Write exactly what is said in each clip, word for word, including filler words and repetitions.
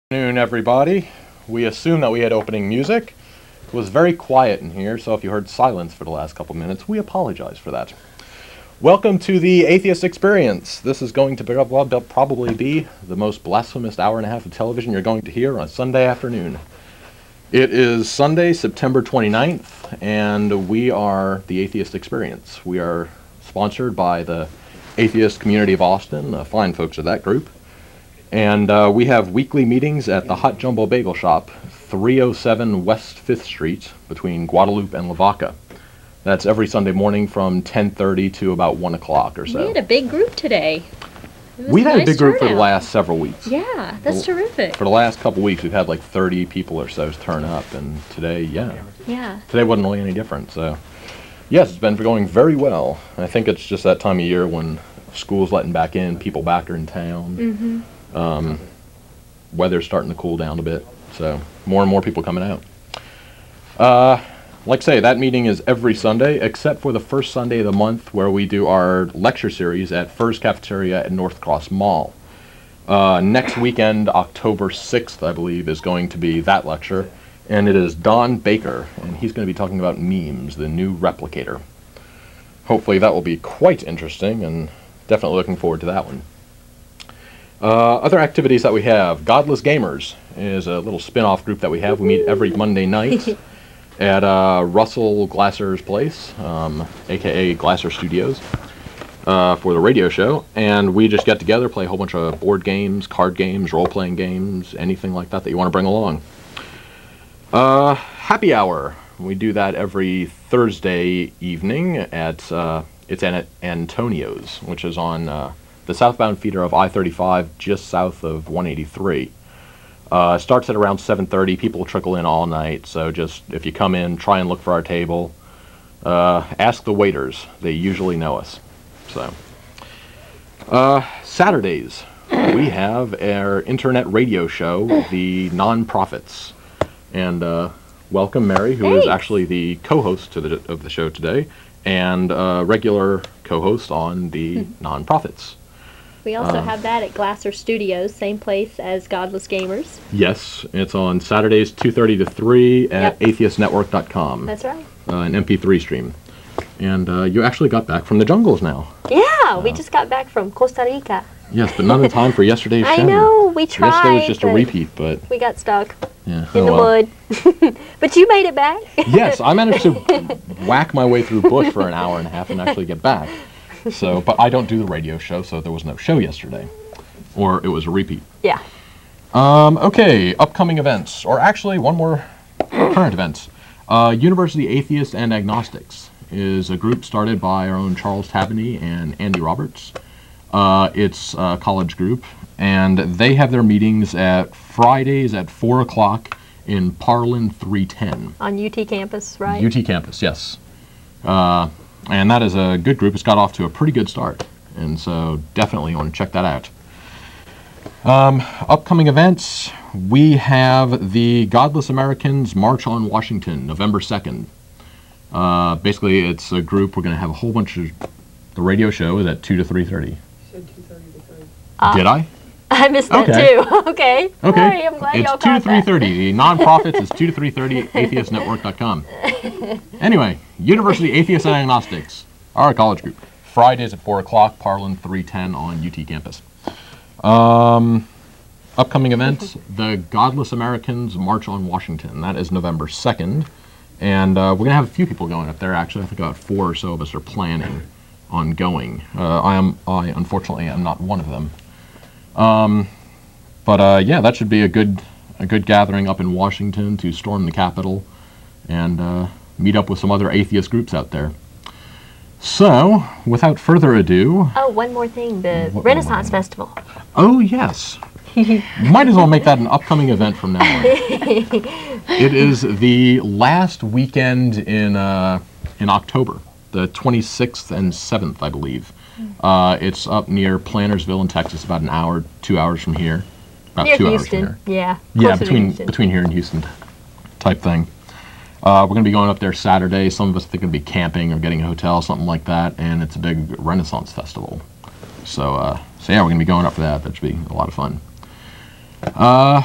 Good afternoon, everybody. We assume that we had opening music. It was very quiet in here, so if you heard silence for the last couple minutes, we apologize for that. Welcome to the Atheist Experience. This is going to be, probably be the most blasphemous hour and a half of television you're going to hear on a Sunday afternoon. It is Sunday, September twenty-ninth, and we are the Atheist Experience. We are sponsored by the Atheist Community of Austin, the fine folks of that group. And uh, we have weekly meetings at the Hot Jumbo Bagel Shop, three oh seven West fifth Street, between Guadalupe and Lavaca. That's every Sunday morning from ten thirty to about one o'clock or so. We had a big group today. We've had nice a big group turnout for the last several weeks. Yeah, that's for, terrific. For the last couple weeks, we've had like thirty people or so turn up, and today, yeah. Yeah. Today wasn't really any different, so. Yes, it's been going very well. I think it's just that time of year when school's letting back in, people back are in town. Mm-hmm. Um, weather's starting to cool down a bit, so more and more people coming out. Uh, like I say, that meeting is every Sunday, except for the first Sunday of the month where we do our lecture series at Fur's Cafeteria at North Cross Mall. Uh, next weekend, October sixth, I believe, is going to be that lecture, and it is Don Baker, and he's going to be talking about memes, the new replicator. Hopefully that will be quite interesting, and definitely looking forward to that one. Uh, other activities that we have, Godless Gamers is a little spin-off group that we have. We meet every Monday night at uh, Russell Glasser's place, um, aka Glasser Studios, uh, for the radio show. And we just get together, play a whole bunch of board games, card games, role-playing games, anything like that that you want to bring along. Uh, happy Hour. We do that every Thursday evening at, uh, it's at Antonio's, which is on uh, the southbound feeder of I thirty-five, just south of one eighty-three. Uh, starts at around seven thirty. People trickle in all night, so just if you come in, try and look for our table. Uh, ask the waiters. They usually know us. So, uh, Saturdays, we have our internet radio show, The Non-Profits. And uh, welcome, Mary, who Thanks. is actually the co-host to the, of the show today, and uh, regular co-host on The Non-Profits. We also Uh, have that at Glasser Studios, same place as Godless Gamers. Yes, it's on Saturdays two thirty to three at Yep. atheist network dot com. That's right. Uh, an M P three stream. And uh, you actually got back from the jungles now. Yeah, we just got back from Costa Rica. Yes, but none of the time for yesterday's show. I know, we tried. Yesterday was just a but repeat, but we got stuck yeah, in oh the well. mud. But you made it back. Yes, I managed to whack my way through bush for an hour and a half and actually get back. So, but I don't do the radio show, so there was no show yesterday. Or it was a repeat. Yeah. Um, okay, upcoming events, or actually one more current events. Uh, University Atheists and Agnostics is a group started by our own Charles Tabany and Andy Roberts. Uh, it's a college group, and they have their meetings at Fridays at four o'clock in Parlin three ten. On U T campus, right? U T campus, yes. Uh, and that is a good group. It's got off to a pretty good start, and so definitely want to check that out. Um, upcoming events, we have the Godless Americans March on Washington, November second. Uh, basically, it's a group, we're going to have a whole bunch of, the radio show is at two to three thirty. You said two thirty to three. Uh, Did I? I missed that Okay. too. Okay. Okay. Sorry, I'm glad it's y'all two to caught three that. thirty. The non-profits is two to three thirty, atheist network dot com. Anyway, University Atheists and Agnostics, our college group. Fridays at four o'clock, Parlin three ten on U T campus. Um, upcoming events, the Godless Americans March on Washington. That is November second. And uh, we're going to have a few people going up there, actually. I think about four or so of us are planning on going. Uh, I am, I unfortunately am not one of them. Um, but uh, yeah, that should be a good, a good gathering up in Washington to storm the Capitol and uh, meet up with some other atheist groups out there. So, without further ado... Oh, one more thing, the What- Renaissance Festival. Oh, yes. Might as well make that an upcoming event from now on. It is the last weekend in, uh, in October, the twenty-sixth and seventh, I believe. Uh, it's up near Plantersville in Texas, about an hour, two hours from here. About Near two Houston. hours from here. Yeah. Yeah, closer to between Houston. between here and Houston type thing. Uh, we're going to be going up there Saturday. Some of us think going to be camping or getting a hotel, something like that, and it's a big Renaissance festival. So, uh, so yeah, we're going to be going up for that. That should be a lot of fun. Uh,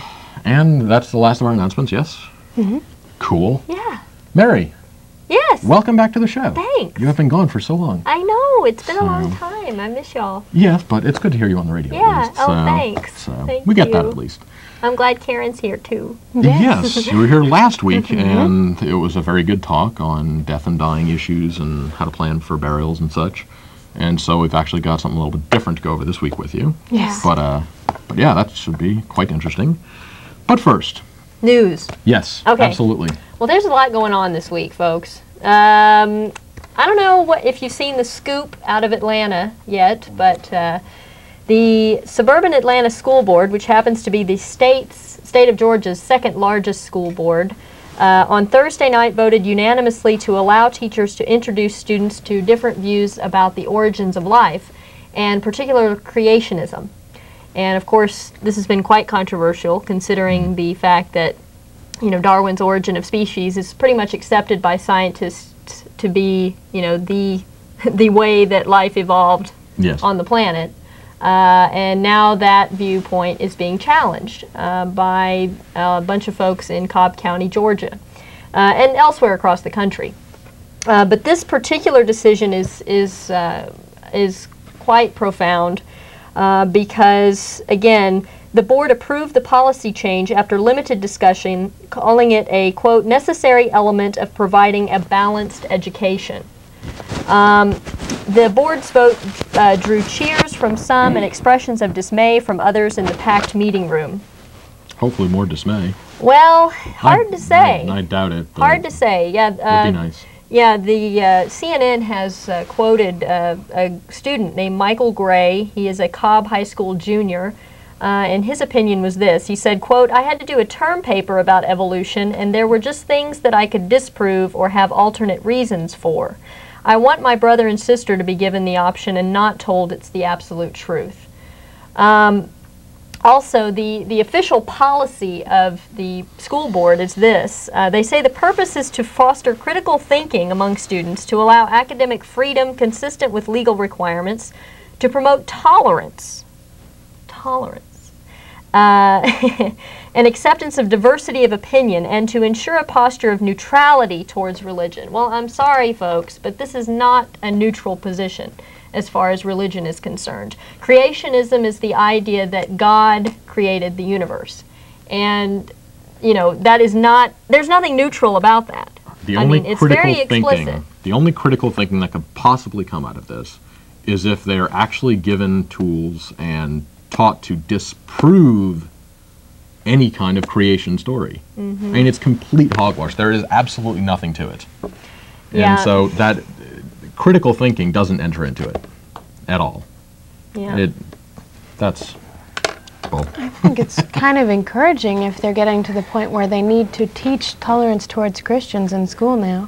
And that's the last of our announcements, yes? Mm-hmm. Cool. Yeah. Mary. Yes. Welcome back to the show. Thanks. You have been gone for so long. I know. It's been so, a long time. I miss y'all. Yes, but it's good to hear you on the radio. Yeah. At least, oh, so, thanks. So Thank we get you. that at least. I'm glad Keryn's here too. Yes, yes you were here last week, Mm-hmm. and it was a very good talk on death and dying issues and how to plan for burials and such. And so we've actually got something a little bit different to go over this week with you. Yes. But uh, but yeah, that should be quite interesting. But first, news. Yes. Okay. Absolutely. Well, there's a lot going on this week, folks. Um, I don't know what if you've seen the scoop out of Atlanta yet, but uh, the Suburban Atlanta School Board, which happens to be the state's state of Georgia's second largest school board, uh, on Thursday night voted unanimously to allow teachers to introduce students to different views about the origins of life, and particularly creationism. And of course, this has been quite controversial, considering the fact that, you know, Darwin's Origin of Species is pretty much accepted by scientists to be, you know, the the way that life evolved yes. on the planet. Uh, and now that viewpoint is being challenged uh, by a bunch of folks in Cobb County, Georgia, uh, and elsewhere across the country. Uh, but this particular decision is is uh, is quite profound uh, because, again, the board approved the policy change after limited discussion, calling it a, quote, necessary element of providing a balanced education. Um, the board's vote uh, drew cheers from some and expressions of dismay from others in the packed meeting room. Hopefully more dismay. Well, hard I, to say. I, I doubt it. But hard to say. Yeah. Uh, would be nice. Yeah, the uh, C N N has uh, quoted uh, a student named Michael Gray. He is a Cobb High School junior. Uh, and his opinion was this. He said, quote, I had to do a term paper about evolution, and there were just things that I could disprove or have alternate reasons for. I want my brother and sister to be given the option and not told it's the absolute truth. Um, also, the, the official policy of the school board is this. Uh, they say the purpose is to foster critical thinking among students, to allow academic freedom consistent with legal requirements, to promote tolerance, tolerance, uh, and acceptance of diversity of opinion, and to ensure a posture of neutrality towards religion. Well, I'm sorry, folks, but this is not a neutral position as far as religion is concerned. Creationism is the idea that God created the universe. And, you know, that is not, there's nothing neutral about that. The I only mean, it's critical very explicit. thinking, the only critical thinking that could possibly come out of this is if they're actually given tools and taught to disprove any kind of creation story. Mm-hmm. I mean, it's complete hogwash. There is absolutely nothing to it. Yeah. And so that critical thinking doesn't enter into it at all. Yeah. It, that's, well. I think it's kind of encouraging if they're getting to the point where they need to teach tolerance towards Christians in school now.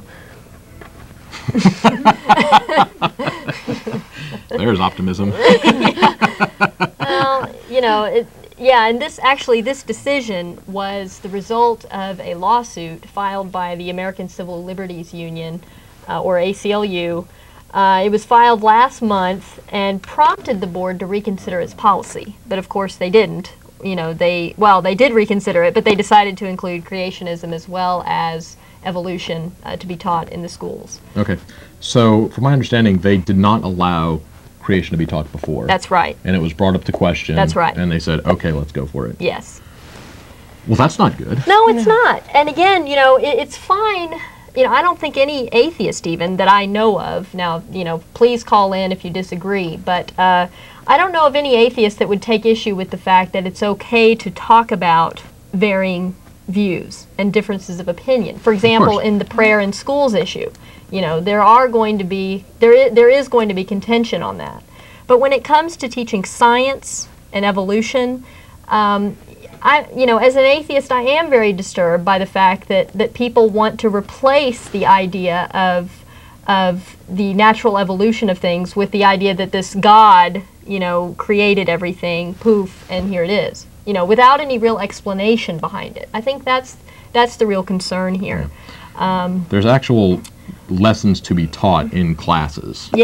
There's optimism. Well, you know, it, yeah, and this actually, this decision was the result of a lawsuit filed by the American Civil Liberties Union, uh, or A C L U. Uh, it was filed last month and prompted the board to reconsider its policy, but of course they didn't. You know, they, well, they did reconsider it, but they decided to include creationism as well as evolution uh, to be taught in the schools. Okay, so from my understanding, they did not allow creation to be taught before. That's right. And it was brought up to question. That's right. And they said, okay, let's go for it. Yes. Well, that's not good. No, it's not. And again, you know, it, it's fine. You know, I don't think any atheist even that I know of, now, you know, please call in if you disagree, but uh, I don't know of any atheist that would take issue with the fact that it's okay to talk about varying views and differences of opinion. For example, in the prayer in schools issue, you know, there are going to be, there is, there is going to be contention on that. But when it comes to teaching science and evolution, um, I, you know, as an atheist, I am very disturbed by the fact that, that people want to replace the idea of, of the natural evolution of things with the idea that this God, you know, created everything, poof, and here it is. You know, without any real explanation behind it. I think that's that's the real concern here. Um, There's actual lessons to be taught in classes. yes.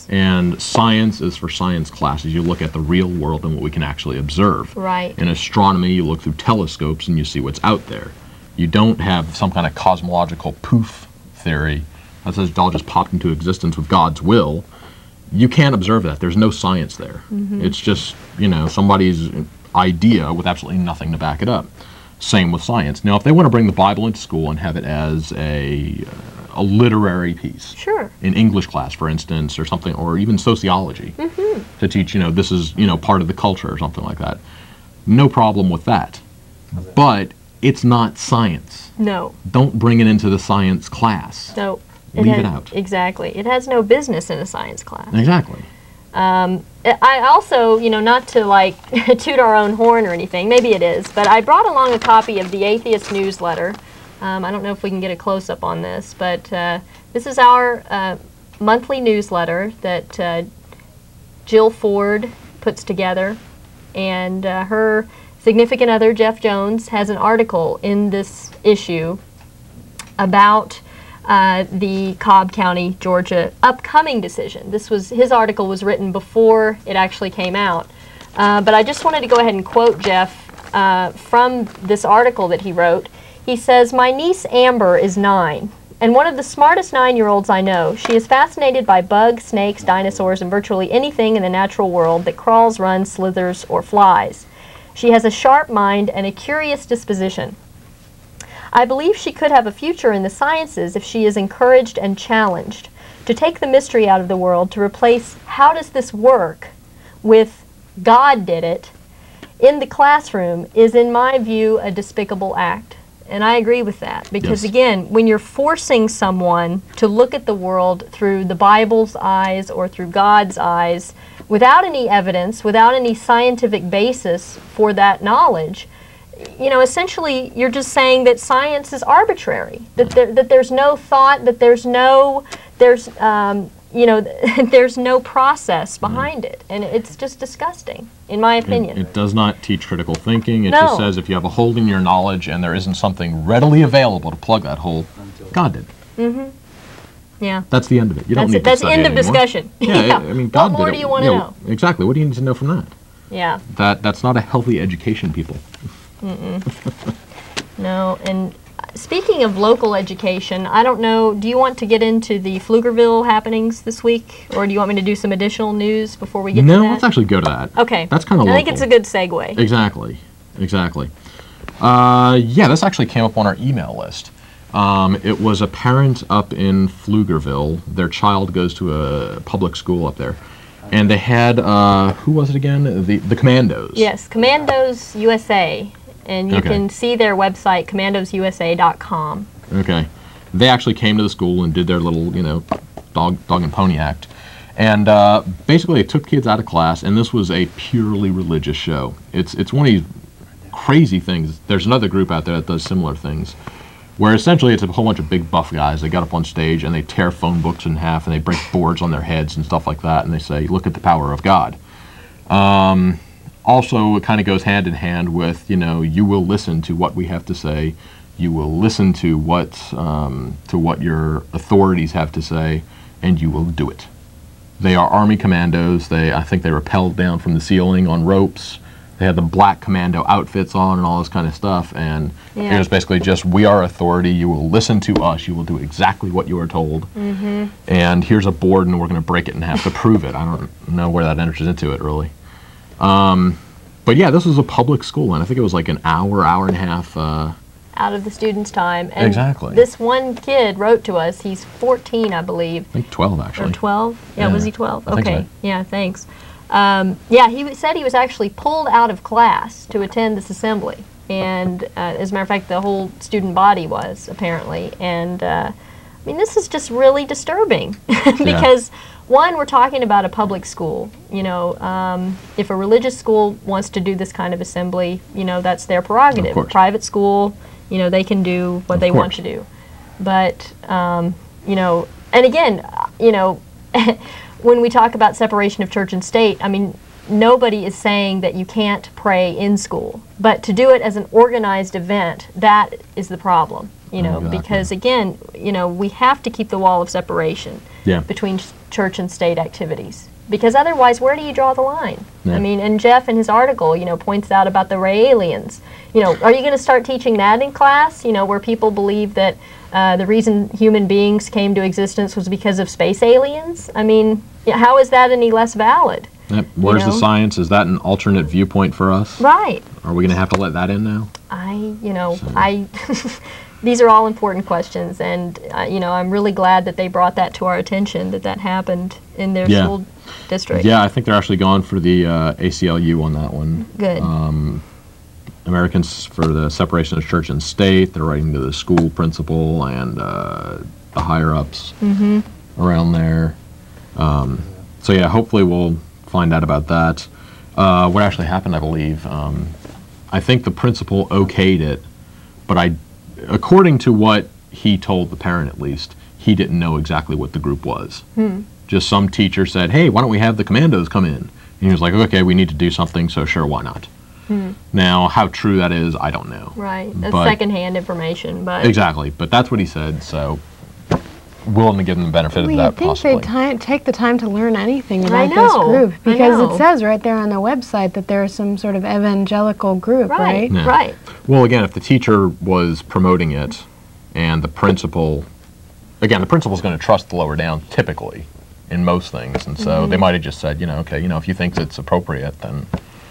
And science is for science classes. You look at the real world and what we can actually observe. Right. In astronomy, you look through telescopes and you see what's out there. You don't have some kind of cosmological poof theory that says it all just popped into existence with God's will. You can't observe that. There's no science there. Mm-hmm. It's just, you know, somebody's idea with absolutely nothing to back it up. Same with science. Now, if they want to bring the Bible into school and have it as a a literary piece, sure, in English class, for instance, or something, or even sociology, mm-hmm. to teach, you know, this is, you know, part of the culture or something like that, no problem with that. But it's not science. No. Don't bring it into the science class. No. Leave it, has, it out. Exactly. It has no business in a science class. Exactly. Um, I also, you know, not to like toot our own horn or anything, maybe it is, but I brought along a copy of the Atheist newsletter. Um, I don't know if we can get a close-up on this, but uh, this is our uh, monthly newsletter that uh, Jill Ford puts together, and uh, her significant other, Jeff Jones, has an article in this issue about uh, the Cobb County, Georgia upcoming decision. This was, his article was written before it actually came out, uh, but I just wanted to go ahead and quote Jeff uh, from this article that he wrote. He says, "My niece Amber is nine, and one of the smartest nine-year-olds I know. She is fascinated by bugs, snakes, dinosaurs, and virtually anything in the natural world that crawls, runs, slithers, or flies. She has a sharp mind and a curious disposition. I believe she could have a future in the sciences if she is encouraged and challenged. To take the mystery out of the world, to replace 'how does this work' with 'God did it' in the classroom is, in my view, a despicable act." And I agree with that, because yes. again, when you're forcing someone to look at the world through the Bible's eyes or through God's eyes, without any evidence, without any scientific basis for that knowledge, you know, essentially you're just saying that science is arbitrary, that there, that there's no thought, that there's no, there's, um, you know, there's no process behind mm. it, and it's just disgusting, in my opinion. It, it does not teach critical thinking. It no. just says if you have a hole in your knowledge and there isn't something readily available to plug that hole, God did. Mm-hmm. Yeah. That's the end of it. You that's don't need it. to That's study end it of anymore. discussion. Yeah, yeah. I mean, God what more did do it. you want to you know? Exactly. What do you need to know from that? Yeah. That that's not a healthy education, people. Mm-mm. No, and speaking of local education, I don't know, do you want to get into the Pflugerville happenings this week, or do you want me to do some additional news before we get no, to that? No, let's actually go to that. Okay. That's kind of I local. think it's a good segue. Exactly. Exactly. Uh, yeah, this actually came up on our email list. Um, it was a parent up in Pflugerville. Their child goes to a public school up there. And they had, uh, who was it again? The, the Commandos. Yes, Commandos U S A. And you okay. can see their website, commandos u s a dot com. Okay. They actually came to the school and did their little, you know, dog, dog and pony act. And uh, basically they took kids out of class, and this was a purely religious show. It's, it's one of these crazy things. There's another group out there that does similar things, where essentially it's a whole bunch of big buff guys. They got up on stage and they tear phone books in half and they break boards on their heads and stuff like that, and they say, look at the power of God. Um... Also, it kind of goes hand in hand with, you know, you will listen to what we have to say. You will listen to what um, to what your authorities have to say, and you will do it. They are Army commandos. They, I think, they rappelled down from the ceiling on ropes. They had the black commando outfits on and all this kind of stuff. And yeah. it was basically just, we are authority. You will listen to us. You will do exactly what you are told. Mm-hmm. And here's a board, and we're going to break it in half to prove it. I don't know where that enters into it, really. Um, but yeah, this was a public school, and I think it was like an hour, hour and a half. Uh, out of the student's time. And exactly. This one kid wrote to us. He's fourteen, I believe. I think twelve, actually. Or twelve? Yeah, yeah. was he twelve? I think okay. so. Yeah, thanks. Um, yeah, he said he was actually pulled out of class to attend this assembly. And uh, as a matter of fact, the whole student body was, apparently. And uh, I mean, this is just really disturbing because, yeah. one, we're talking about a public school. You know, um, if a religious school wants to do this kind of assembly, you know, that's their prerogative. A private school, you know, they can do what of they course. want to do. But, um, you know, and again, you know, when we talk about separation of church and state, I mean, nobody is saying that you can't pray in school, but to do it as an organized event, that is the problem, you know, Exactly. because again, you know, we have to keep the wall of separation Yeah. between ch- church and state activities, because otherwise, where do you draw the line? Yeah. I mean, and Jeff in his article, you know, points out about the Ray aliens. You know, are you going to start teaching that in class, you know, where people believe that uh, the reason human beings came to existence was because of space aliens? I mean, how is that any less valid? Yep. Where's You know? the science? Is that an alternate viewpoint for us? Right. Are we going to have to let that in now? I, you know, I, these are all important questions, and, uh, you know, I'm really glad that they brought that to our attention, that that happened in their Yeah. school district. Yeah, I think they're actually going for the uh, A C L U on that one. Good. Um, Americans for the separation of church and state. They're writing to the school principal and uh, the higher-ups Mm-hmm. around there. Um, so, yeah, hopefully we'll find out about that. Uh, what actually happened, I believe, um, I think the principal okayed it, but I, according to what he told the parent at least, he didn't know exactly what the group was. Hmm. Just some teacher said, hey, why don't we have the Commandos come in? And he was like, okay, we need to do something, so sure, why not? Hmm. Now, how true that is, I don't know. Right. That's But- secondhand information, but Exactly, but that's what he said, so willing to give them the benefit Well, of you'd that think possibly. they'd ti- take the time to learn anything I about know, this group, I because know. it says right there on the website that they're some sort of evangelical group, right, right? Yeah. right. Well, again, if the teacher was promoting it and the principal, again, the principal's going to trust the lower down typically in most things, and so Mm-hmm. they might have just said, you know, okay, you know, if you think it's appropriate, then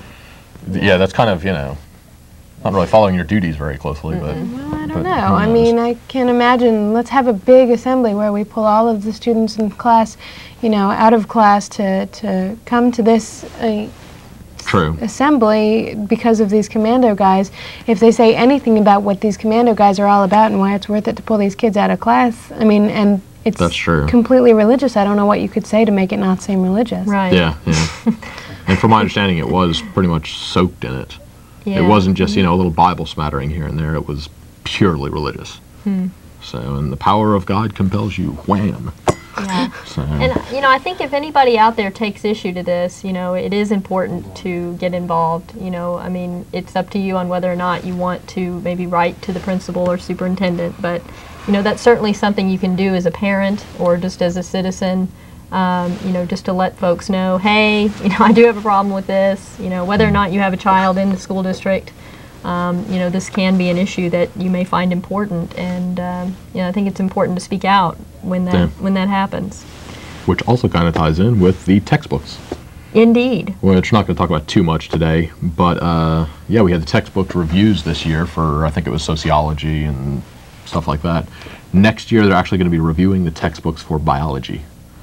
yeah, that's kind of, you know, not really following your duties very closely, but Well, I but don't know. who I knows? mean, I can imagine, let's have a big assembly where we pull all of the students in class, you know, out of class to, to come to this uh, True. assembly because of these commando guys. If they say anything about what these commando guys are all about and why it's worth it to pull these kids out of class, I mean, and it's That's true. completely religious, I don't know what you could say to make it not seem religious. Right. Yeah, yeah. And from my understanding, it was pretty much soaked in it. Yeah. It wasn't just, you know, a little Bible smattering here and there. It was purely religious. Hmm. So, and the power of God compels you. Wham. Yeah. So, And, you know, I think if anybody out there takes issue to this, you know, it is important to get involved. You know, I mean, it's up to you on whether or not you want to maybe write to the principal or superintendent, but, you know, that's certainly something you can do as a parent or just as a citizen, um, you know, just to let folks know, hey, you know, I do have a problem with this, you know, whether or not you have a child in the school district. Um, you know, this can be an issue that you may find important, and um, you know, I think it's important to speak out when that Yeah. when that happens. which also kind of ties in with the textbooks, Indeed. which we're not going to talk about too much today. But uh, yeah, we had the textbook reviews this year for, I think it was sociology and stuff like that. Next year, they're actually going to be reviewing the textbooks for biology.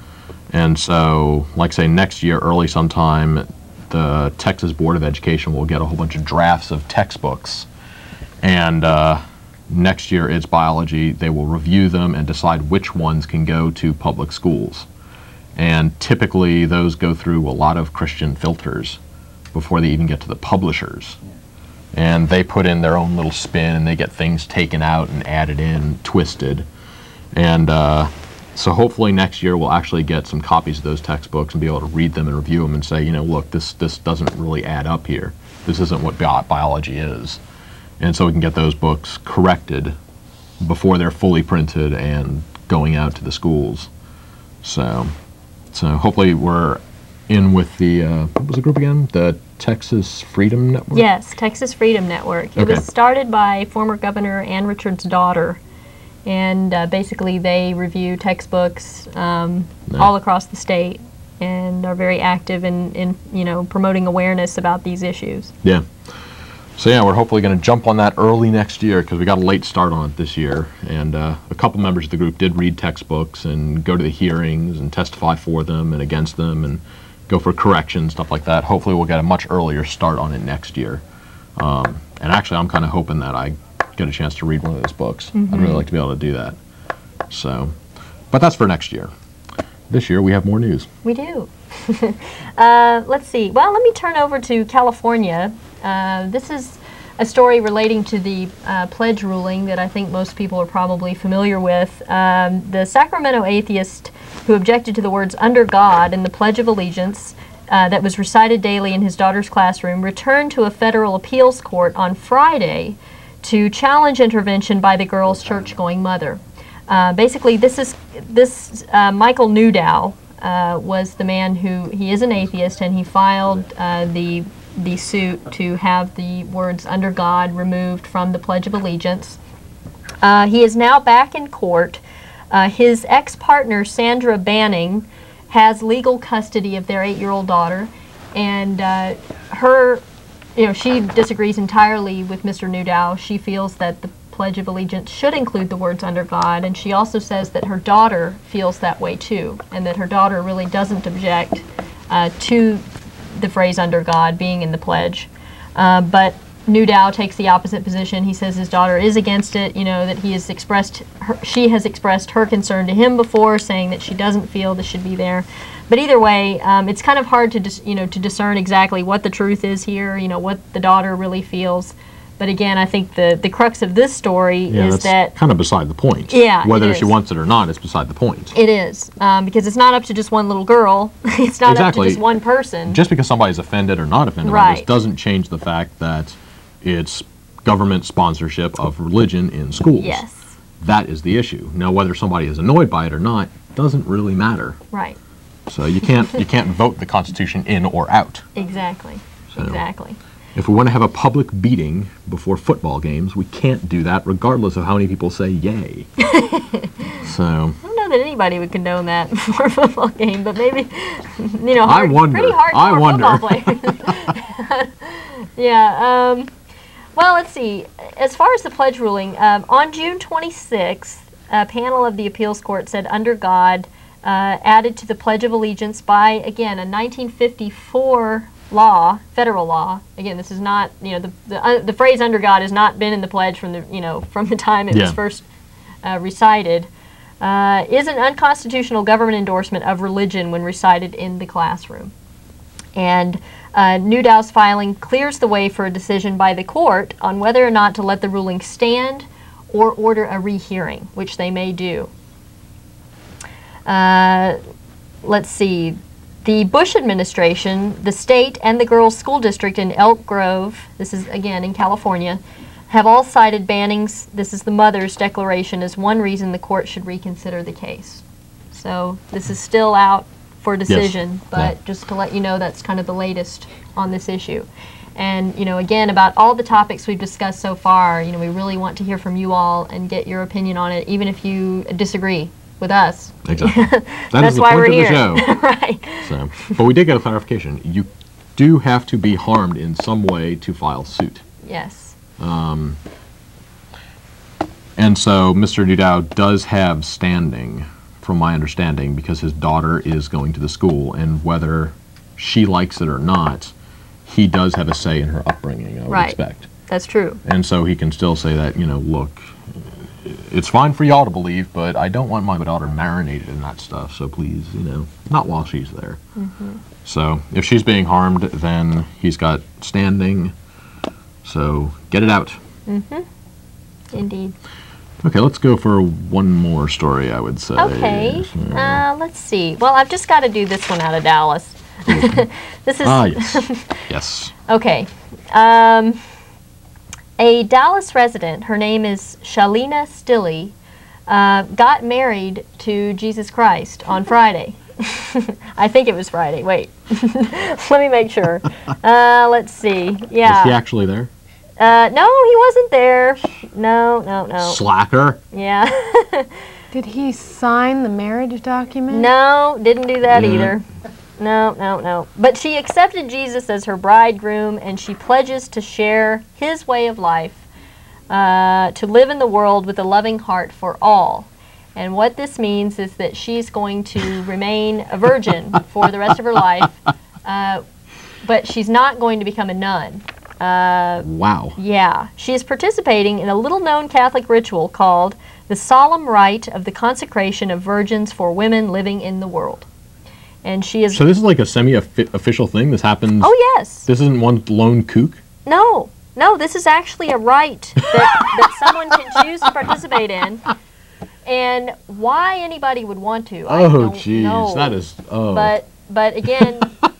And so, like say, next year, early sometime, the Texas Board of Education will get a whole bunch of drafts of textbooks. And uh, next year, it's biology. They will review them and decide which ones can go to public schools. And typically, those go through a lot of Christian filters before they even get to the publishers. And they put in their own little spin, and they get things taken out and added in, twisted. And uh, so hopefully next year we'll actually get some copies of those textbooks and be able to read them and review them and say, you know, look, this, this doesn't really add up here. This isn't what bi- biology is. And so we can get those books corrected before they're fully printed and going out to the schools. So, so hopefully we're in with the, uh, what was the group again? The Texas Freedom Network? Yes, Texas Freedom Network. It Okay. was started by former Governor Ann Richards' daughter, and uh, basically they review textbooks um, Yeah. all across the state and are very active in, in you know promoting awareness about these issues. Yeah. So yeah, we're hopefully going to jump on that early next year because we got a late start on it this year. And uh, a couple members of the group did read textbooks and go to the hearings and testify for them and against them and go for corrections, stuff like that. Hopefully we'll get a much earlier start on it next year. Um, and actually, I'm kind of hoping that I get a chance to read one of those books. I'd really like to be able to do that. So, but that's for next year. This year we have more news. We do. uh, let's see. Well, let me turn over to California. Uh, this is a story relating to the uh, pledge ruling that I think most people are probably familiar with. Um, the Sacramento atheist who objected to the words "under God" in the Pledge of Allegiance uh, that was recited daily in his daughter's classroom returned to a federal appeals court on Friday to challenge intervention by the girl's church-going mother. Uh, basically, this is this uh, Michael Newdow uh, was the man who, he is an atheist, and he filed uh, the the suit to have the words "under God" removed from the Pledge of Allegiance. Uh, he is now back in court. Uh, his ex-partner, Sandra Banning, has legal custody of their eight-year-old daughter, and uh, her, you know, she disagrees entirely with Mister Newdow. She feels that the Pledge of Allegiance should include the words "under God," and she also says that her daughter feels that way too, and that her daughter really doesn't object uh, to the phrase "under God" being in the pledge. Uh, but Newdow takes the opposite position. He says his daughter is against it, you know, that he has expressed, her, she has expressed her concern to him before, saying that she doesn't feel this should be there. But either way, um, it's kind of hard to, dis, you know, to discern exactly what the truth is here, you know, what the daughter really feels. But again, I think the, the crux of this story yeah, is that's that... kind of beside the point. Yeah, Whether she wants it or not is beside the point. It is, um, because it's not up to just one little girl. It's not exactly. up to just one person. Just because somebody's offended or not offended right. by this doesn't change the fact that it's government sponsorship of religion in schools. Yes. That is the issue. Now, whether somebody is annoyed by it or not doesn't really matter. Right. So you can't you can't vote the Constitution in or out. Exactly. So exactly. If we want to have a public beating before football games, we can't do that regardless of how many people say yay. So I don't know that anybody would condone that for a football game, but maybe, you know, hard, I wonder. pretty hardcore I wonder. football players. Yeah. Um, well, let's see. As far as the pledge ruling, um, on June twenty-sixth, a panel of the appeals court said "under God" uh, added to the Pledge of Allegiance by, again, a nineteen fifty-four law, federal law. Again, this is not, you know, the the, uh, the phrase "under God" has not been in the pledge from the, you know, from the time it yeah. was first uh, recited. Uh, is an unconstitutional government endorsement of religion when recited in the classroom. And uh, Newdow's filing clears the way for a decision by the court on whether or not to let the ruling stand or order a rehearing, which they may do. Uh, let's see. The Bush administration, the state, and the girls' school district in Elk Grove, this is again in California, have all cited Banning's, this is the mother's declaration, as one reason the court should reconsider the case. So this is still out for decision, yes. but yeah. just to let you know, that's kind of the latest on this issue. And, you know, again, about all the topics we've discussed so far, you know, we really want to hear from you all and get your opinion on it, even if you disagree with us. Exactly. That That's is the why point we're of here. the show. Right. So, but we did get a clarification. You do have to be harmed in some way to file suit. Yes. Um, and so Mister Newdow does have standing, from my understanding, because his daughter is going to the school, and whether she likes it or not, he does have a say in her upbringing, I would right. expect. That's true. And so he can still say that, you know, look, it's fine for y'all to believe, but I don't want my daughter marinated in that stuff, so please, you know, not while she's there. Mm-hmm. So if she's being harmed, then he's got standing, so get it out. Mm-hmm. Indeed. Okay, let's go for one more story, I would say. Okay, So, uh, let's see. Well, I've just got to do this one out of Dallas. This is... ah, yes. Yes. Okay. Um, a Dallas resident, her name is Shalina Stilley, uh, got married to Jesus Christ on Friday. I think it was Friday. Wait. Let me make sure. Uh, let's see. Yeah. Was he actually there? Uh, no, he wasn't there. No, no, no. Slacker? Yeah. Did he sign the marriage document? No, didn't do that Yeah. either. No, no, no. But she accepted Jesus as her bridegroom, and she pledges to share his way of life, uh, to live in the world with a loving heart for all. And what this means is that she's going to remain a virgin for the rest of her life, uh, but she's not going to become a nun. Uh, Wow. yeah. She is participating in a little-known Catholic ritual called the Solemn Rite of the Consecration of Virgins for Women Living in the World. And she is... So this is like a semi-official thing? This happens... Oh, yes. This isn't one lone kook? No. No, this is actually a rite that, that someone can choose to participate in. And why anybody would want to, I Oh, don't jeez. know. That is... Oh. But, but again,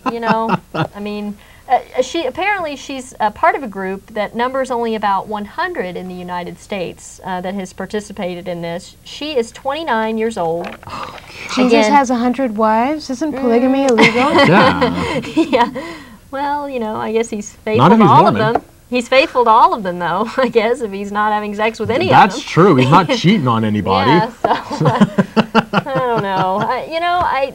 you know, I mean, uh, she apparently she's a part of a group that numbers only about one hundred in the United States uh, that has participated in this. She is twenty-nine years old. Jesus Again, has a hundred wives. Isn't polygamy illegal? Yeah. yeah. Well, you know, I guess he's Not faithful if to he's all Mormon. of them. He's faithful to all of them, though, I guess, if he's not having sex with any That's of them. true. He's not cheating on anybody. Yeah, so, uh, I don't know. I, you know, I,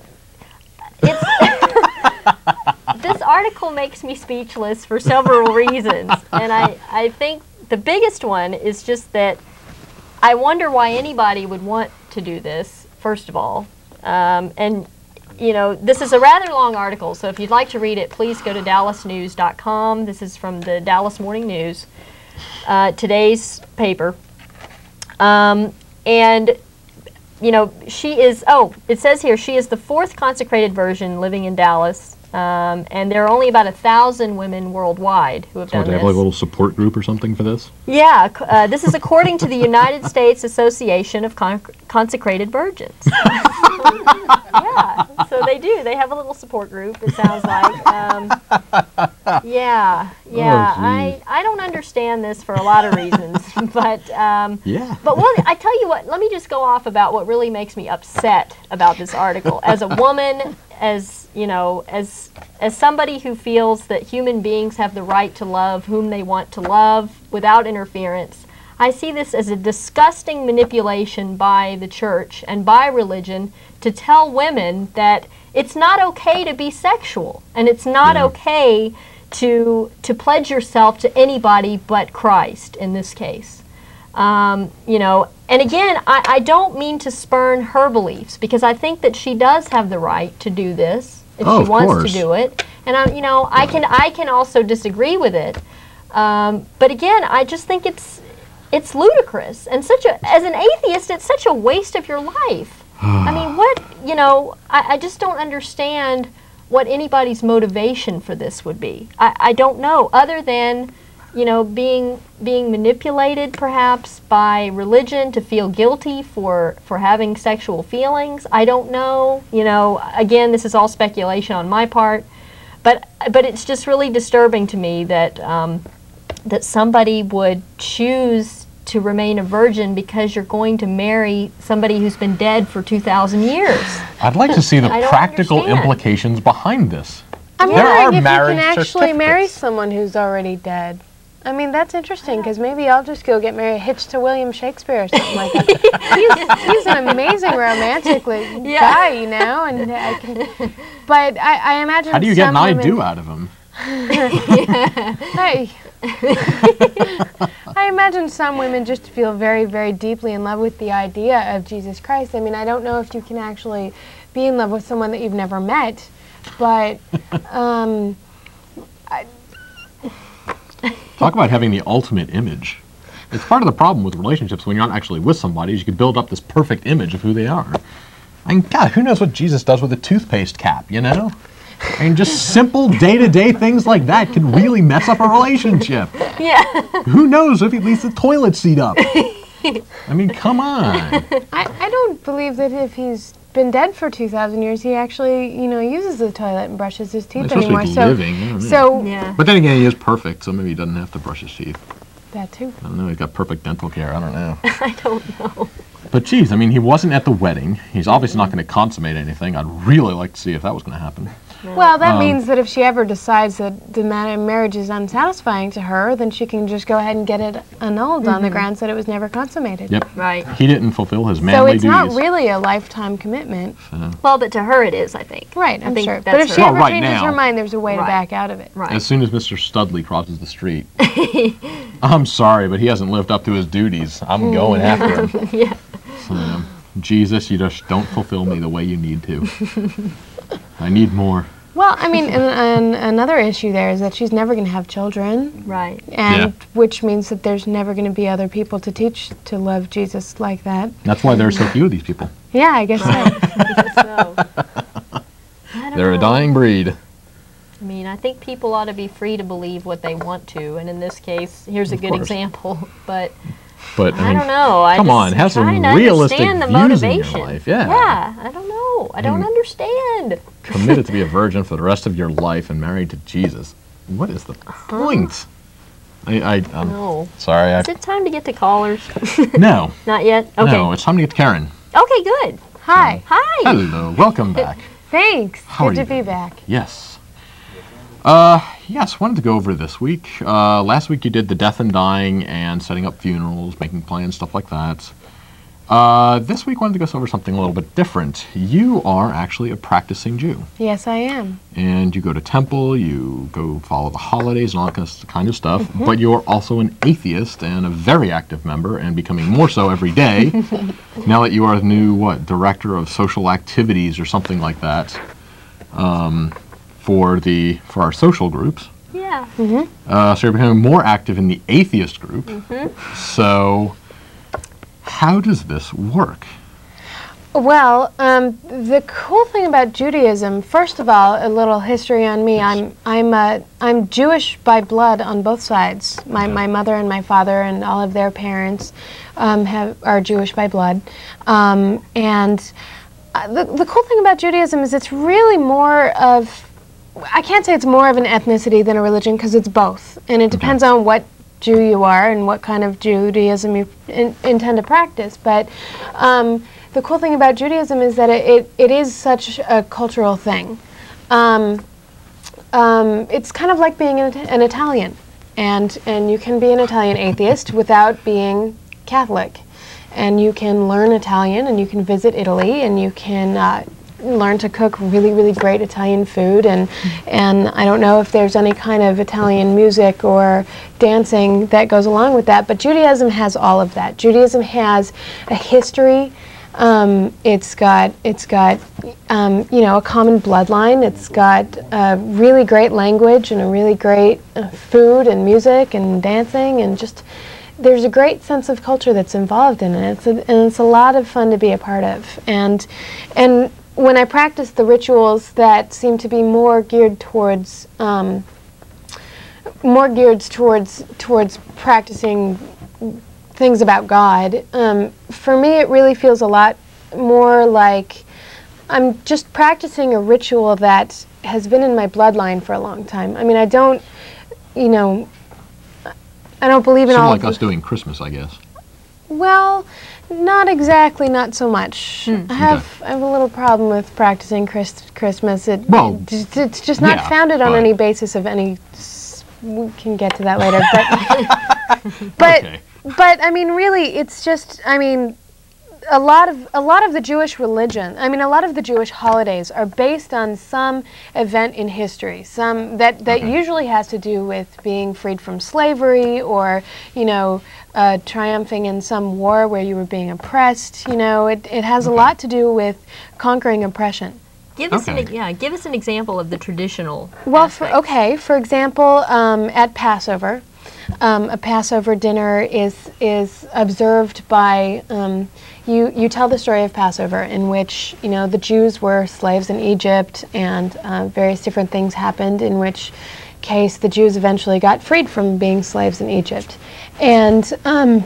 it's, this article makes me speechless for several reasons. And I, I think the biggest one is just that I wonder why anybody would want to do this, first of all. Um, and You know, this is a rather long article, so if you'd like to read it, please go to dallas news dot com. This is from the Dallas Morning News, uh, today's paper. Um, and, you know, she is, oh, it says here, she is the fourth consecrated virgin living in Dallas, um, and there are only about a thousand women worldwide who have So done they this. have like a little support group or something for this? Yeah, c- uh, this is according to the United States Association of Con- Consecrated Virgins. Yeah, so they do. They have a little support group, it sounds like. Um, yeah, yeah. Oh, I, I don't understand this for a lot of reasons, but um, Yeah. but one, I tell you what, let me just go off about what really makes me upset about this article. As a woman, as you know, as as somebody who feels that human beings have the right to love whom they want to love without interference, I see this as a disgusting manipulation by the church and by religion to tell women that it's not okay to be sexual and it's not Yeah. okay to to pledge yourself to anybody but Christ in this case. Um, you know, and again, I, I don't mean to spurn her beliefs because I think that she does have the right to do this if Oh, she of wants course. to do it. And I, you know, I can I can also disagree with it. Um, but again, I just think it's it's ludicrous and such a as an atheist, it's such a waste of your life. I mean, what you know, I, I just don't understand what anybody's motivation for this would be. I, I don't know, other than you know being being manipulated perhaps by religion to feel guilty for for having sexual feelings. I don't know. You know, again, this is all speculation on my part, but but it's just really disturbing to me that um, that somebody would choose to remain a virgin because you're going to marry somebody who's been dead for two thousand years. I'd like to see the I don't practical understand. implications behind this. I'm There are wondering if you marriage can actually marry certificates. someone who's already dead. I mean, that's interesting because maybe I'll just go get married, hitched to William Shakespeare or something like that. he's, he's an amazing romantic like, Yeah. guy, you know, and I can. But I, I imagine. How do you get some an I women, do out of him? I, I imagine some women just feel very, very deeply in love with the idea of Jesus Christ. I mean, I don't know if you can actually be in love with someone that you've never met, but um, Talk about having the ultimate image. It's part of the problem with relationships when you're not actually with somebody is you can build up this perfect image of who they are. I mean, God, who knows what Jesus does with a toothpaste cap, you know? I mean, just simple day-to-day things like that can really mess up a relationship. Yeah. Who knows if he leaves the toilet seat up? I mean, come on. I, I don't believe that if he's been dead for two thousand years, he actually, you know, uses the toilet and brushes his teeth He's supposed to anymore. be So, living. I don't know. so Yeah. But then again, he is perfect, so maybe he doesn't have to brush his teeth. that too. I don't know, he's got perfect dental care. I don't know. I don't know. But geez, I mean, he wasn't at the wedding. He's obviously not going to consummate anything. I'd really like to see if that was going to happen. Well, that Um, means that if she ever decides that the ma- marriage is unsatisfying to her, then she can just go ahead and get it annulled on the grounds that it was never consummated. Yep. Right. He didn't fulfill his So manly it's duties. not really a lifetime commitment. Well, but to her it is, I think. Right, I I'm think sure. that's But if her- she Well, ever right changes now. her mind, there's a way Right. to back out of it. Right. As soon as Mister Studley crosses the street. I'm sorry, but he hasn't lived up to his duties. I'm going after him. Yeah. So, Jesus, you just don't fulfill me the way you need to. I need more. Well, I mean, and, and another issue there is that she's never going to have children, Right. and Yeah. which means that there's never going to be other people to teach to love Jesus like that. That's why there are so few of these people. Yeah, I guess so. So, I don't They're a know. dying breed. I mean, I think people ought to be free to believe what they want to, and in this case, here's a Of good course. example. But But I, I, mean, don't know. I come just on, have some trying to realistic understand the views in your motivation. life, yeah. Yeah, I don't know. I don't mean, understand. committed to be a virgin for the rest of your life and married to Jesus. What is the point? I, I, I'm No. sorry. I, Is it time to get to callers? no. Not yet? Okay. No, it's time to get to Keryn. Okay, good. Hi. Hi. Hello, welcome back. Thanks. How Good are to you be back. Yes. Uh, yes, wanted to go over this week. Uh, last week you did the death and dying and setting up funerals, making plans, stuff like that. Uh, this week wanted to go over something a little bit different. You are actually a practicing Jew. Yes, I am. And you go to temple, you go follow the holidays and all that kind of stuff, Mm-hmm. but you're also an atheist and a very active member and becoming more so every day. Now that you are the new, what, director of social activities or something like that, um, for the, for our social groups. Yeah. Uh, so you're becoming more active in the atheist group. Mm-hmm. So how does this work? Well, um, the cool thing about Judaism, first of all, a little history on me. I'm I'm uh, I'm Jewish by blood on both sides. My Okay. my mother and my father and all of their parents um, have are Jewish by blood, um, and uh, the the cool thing about Judaism is it's really more of, I can't say it's more of an ethnicity than a religion because it's both, and it depends on what Jew you are and what kind of Judaism you in, intend to practice. But um, the cool thing about Judaism is that it, it, it is such a cultural thing. Um, um, it's kind of like being an, an Italian, and and you can be an Italian atheist without being Catholic, and you can learn Italian and you can visit Italy and you can uh, learn to cook really, really great Italian food, and and I don't know if there's any kind of Italian music or dancing that goes along with that, but Judaism has all of that. Judaism has a history. Um, it's got it's got um, you know, a common bloodline. It's got a really great language and a really great uh, food and music and dancing, and just there's a great sense of culture that's involved in it. It's a, and it's a lot of fun to be a part of. And and when I practice the rituals that seem to be more geared towards um, more geared towards towards practicing things about God, um, for me it really feels a lot more like I'm just practicing a ritual that has been in my bloodline for a long time. I mean, I don't, you know, I don't believe in Sort of all like of us the, doing Christmas, I guess. well, not exactly, not so much. I have I have a little problem with practicing Christ, Christmas. It, Well, it, it's just not yeah, founded on but- any basis of any. s- We can get to that later, but but Okay. but I mean, really, it's just I mean, a lot of a lot of the Jewish religion. I mean, a lot of the Jewish holidays are based on some event in history. Some that that Okay. usually has to do with being freed from slavery, or you know, uh, triumphing in some war where you were being oppressed. You know, it it has a lot to do with conquering oppression. Give us an Okay. e- yeah. Give us an example of the traditional. Well, for, aspect. okay. For example, um, at Passover, um, a Passover dinner is is observed by um, you. You tell the story of Passover, in which you know the Jews were slaves in Egypt, and uh, various different things happened. In which case, the Jews eventually got freed from being slaves in Egypt, and um,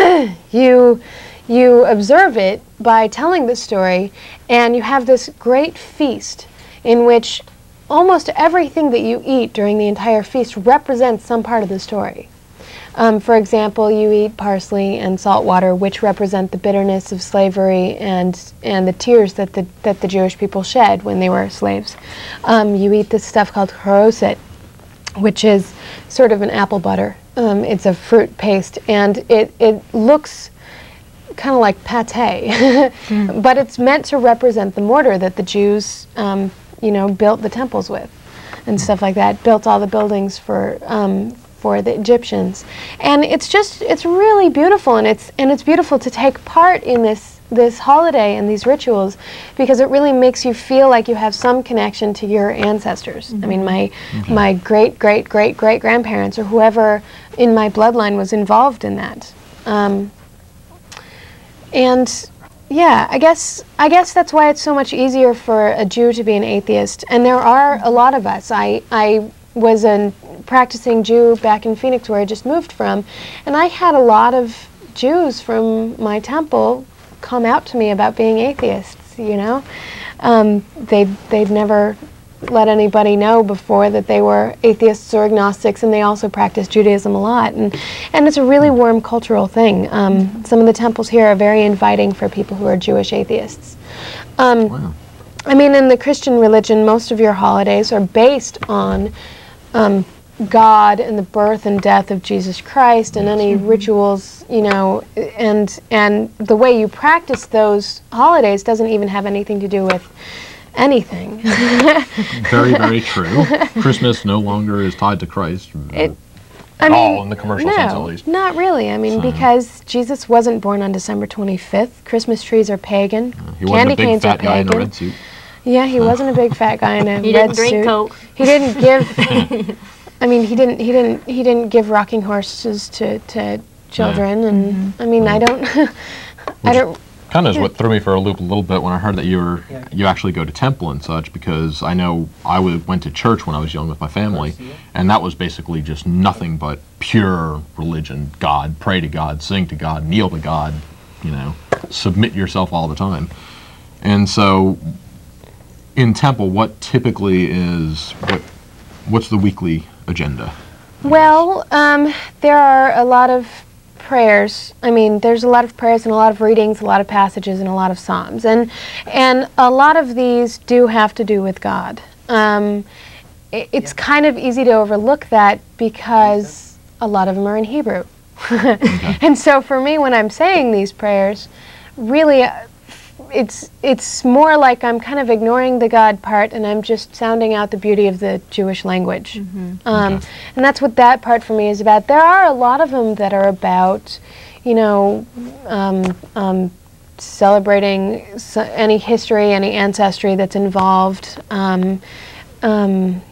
you. You observe it by telling the story, and you have this great feast in which almost everything that you eat during the entire feast represents some part of the story. Um, for example, you eat parsley and salt water, which represent the bitterness of slavery and and the tears that the that the Jewish people shed when they were slaves. Um, you eat this stuff called charoset, which is sort of an apple butter. Um, it's a fruit paste, and it it looks kind of like pate, but it's meant to represent the mortar that the Jews, um, you know, built the temples with, and stuff like that. Built all the buildings for um, for the Egyptians, and it's just it's really beautiful, and it's and it's beautiful to take part in this this holiday and these rituals, because it really makes you feel like you have some connection to your ancestors. I mean, my Okay. my great great great great grandparents or whoever in my bloodline was involved in that. Um, And yeah, I guess I guess that's why it's so much easier for a Jew to be an atheist. And there are a lot of us. I I was a practicing Jew back in Phoenix, where I just moved from, and I had a lot of Jews from my temple come out to me about being atheists. You know, um, they'd, they'd never let anybody know before that they were atheists or agnostics, and they also practice Judaism a lot. And, and it's a really warm cultural thing. Um, some of the temples here are very inviting for people who are Jewish atheists. Um, Wow. I mean, in the Christian religion, most of your holidays are based on um, God and the birth and death of Jesus Christ, and any rituals, you know, and and the way you practice those holidays doesn't even have anything to do with anything. Very, very true. Christmas no longer is tied to Christ It- at I mean, all, in the commercial sense at No, least. not really. I mean, So- because Jesus wasn't born on December twenty-fifth. Christmas trees are pagan. He wasn't Candy a big canes fat are guy in a pagan. red suit. Yeah, he wasn't a big fat guy in a He red didn't drink suit. Coke. He didn't give. I mean, he didn't. He didn't. He didn't give rocking horses to to children. And I mean, I don't. I don't. Kind of is what threw me for a loop a little bit when I heard that you were you actually go to temple and such, because I know I w went to church when I was young with my family, and that was basically just nothing but pure religion. God, pray to God, sing to God, kneel to God, you know, submit yourself all the time. And so, in temple, what typically is what what's the weekly agenda? Well, um, there are a lot of prayers. I mean, there's a lot of prayers and a lot of readings, a lot of passages, and a lot of psalms, and and a lot of these do have to do with God. Um, it, it's kind of easy to overlook that because a lot of them are in Hebrew, and so for me, when I'm saying these prayers, really, uh, it's it's more like I'm kind of ignoring the God part, and I'm just sounding out the beauty of the Jewish language. Um, Okay. And that's what that part for me is about. There are a lot of them that are about, you know, um, um, celebrating s any history, any ancestry that's involved, um, um,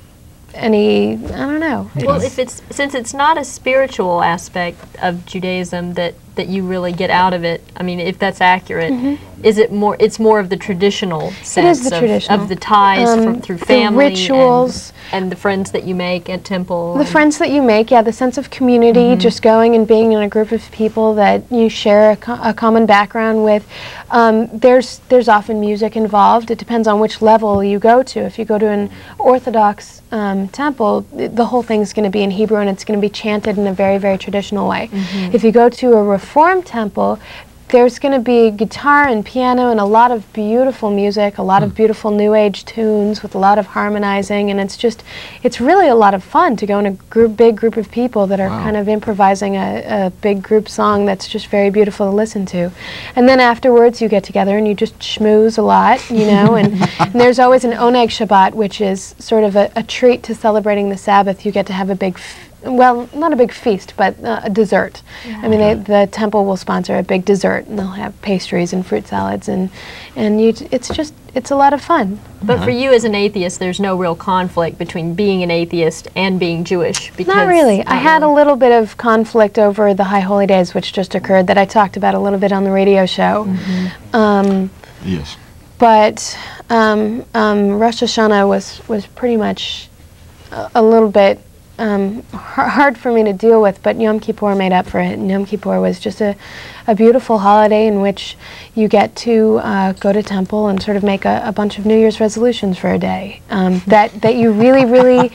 any, I don't know. Well, if it's since it's not a spiritual aspect of Judaism that that you really get out of it, I mean, if that's accurate, is it more? It's more of the traditional sense the of, traditional. of the ties Um, from, through the family rituals. and, and the friends that you make at temple. The and- friends that you make, yeah, the sense of community, just going and being in a group of people that you share a, co a common background with. Um, there's there's often music involved. It depends on which level you go to. If you go to an Orthodox um, temple, th- the whole thing's going to be in Hebrew, and it's going to be chanted in a very, very traditional way. If you go to a Reformed temple, there's going to be guitar and piano and a lot of beautiful music, a lot of beautiful New Age tunes with a lot of harmonizing, and it's just, it's really a lot of fun to go in a group, big group of people that are Wow. kind of improvising a, a big group song that's just very beautiful to listen to. And then afterwards you get together and you just schmooze a lot, you know, and, and there's always an Oneg Shabbat, which is sort of a, a treat to celebrating the Sabbath. You get to have a big f well, not a big feast, but uh, a dessert. I mean, they, the temple will sponsor a big dessert, and they'll have pastries and fruit salads, and and you. It's just, it's a lot of fun. But for you as an atheist, there's no real conflict between being an atheist and being Jewish. Because Not really. I not had a really. little bit of conflict over the High Holy Days, which just occurred, that I talked about a little bit on the radio show. Um, Yes. but um, um, Rosh Hashanah was was pretty much a, a little bit um, har- hard for me to deal with, but Yom Kippur made up for it. And Yom Kippur was just a, a beautiful holiday in which you get to uh, go to temple and sort of make a, a bunch of New Year's resolutions for a day um, that, that you really, really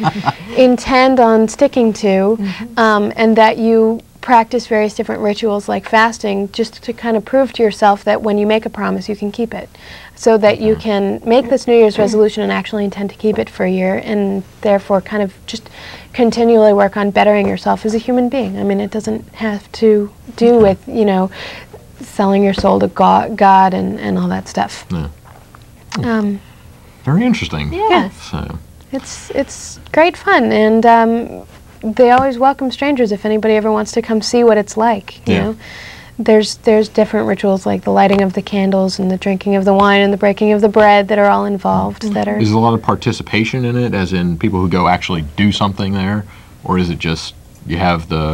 intend on sticking to, um, and that you practice various different rituals like fasting, just to kind of prove to yourself that when you make a promise, you can keep it. So that you can make this New Year's resolution and actually intend to keep it for a year, and therefore kind of just continually work on bettering yourself as a human being. I mean, it doesn't have to do with, you know, selling your soul to God, God and, and all that stuff. Yeah. Um, Very interesting. Yes. So, it's, it's great fun, and um, they always welcome strangers if anybody ever wants to come see what it's like, you Yeah. know. There's there's different rituals like the lighting of the candles and the drinking of the wine and the breaking of the bread that are all involved. That are is there a lot of participation in it, as in people who go actually do something there, or is it just you have the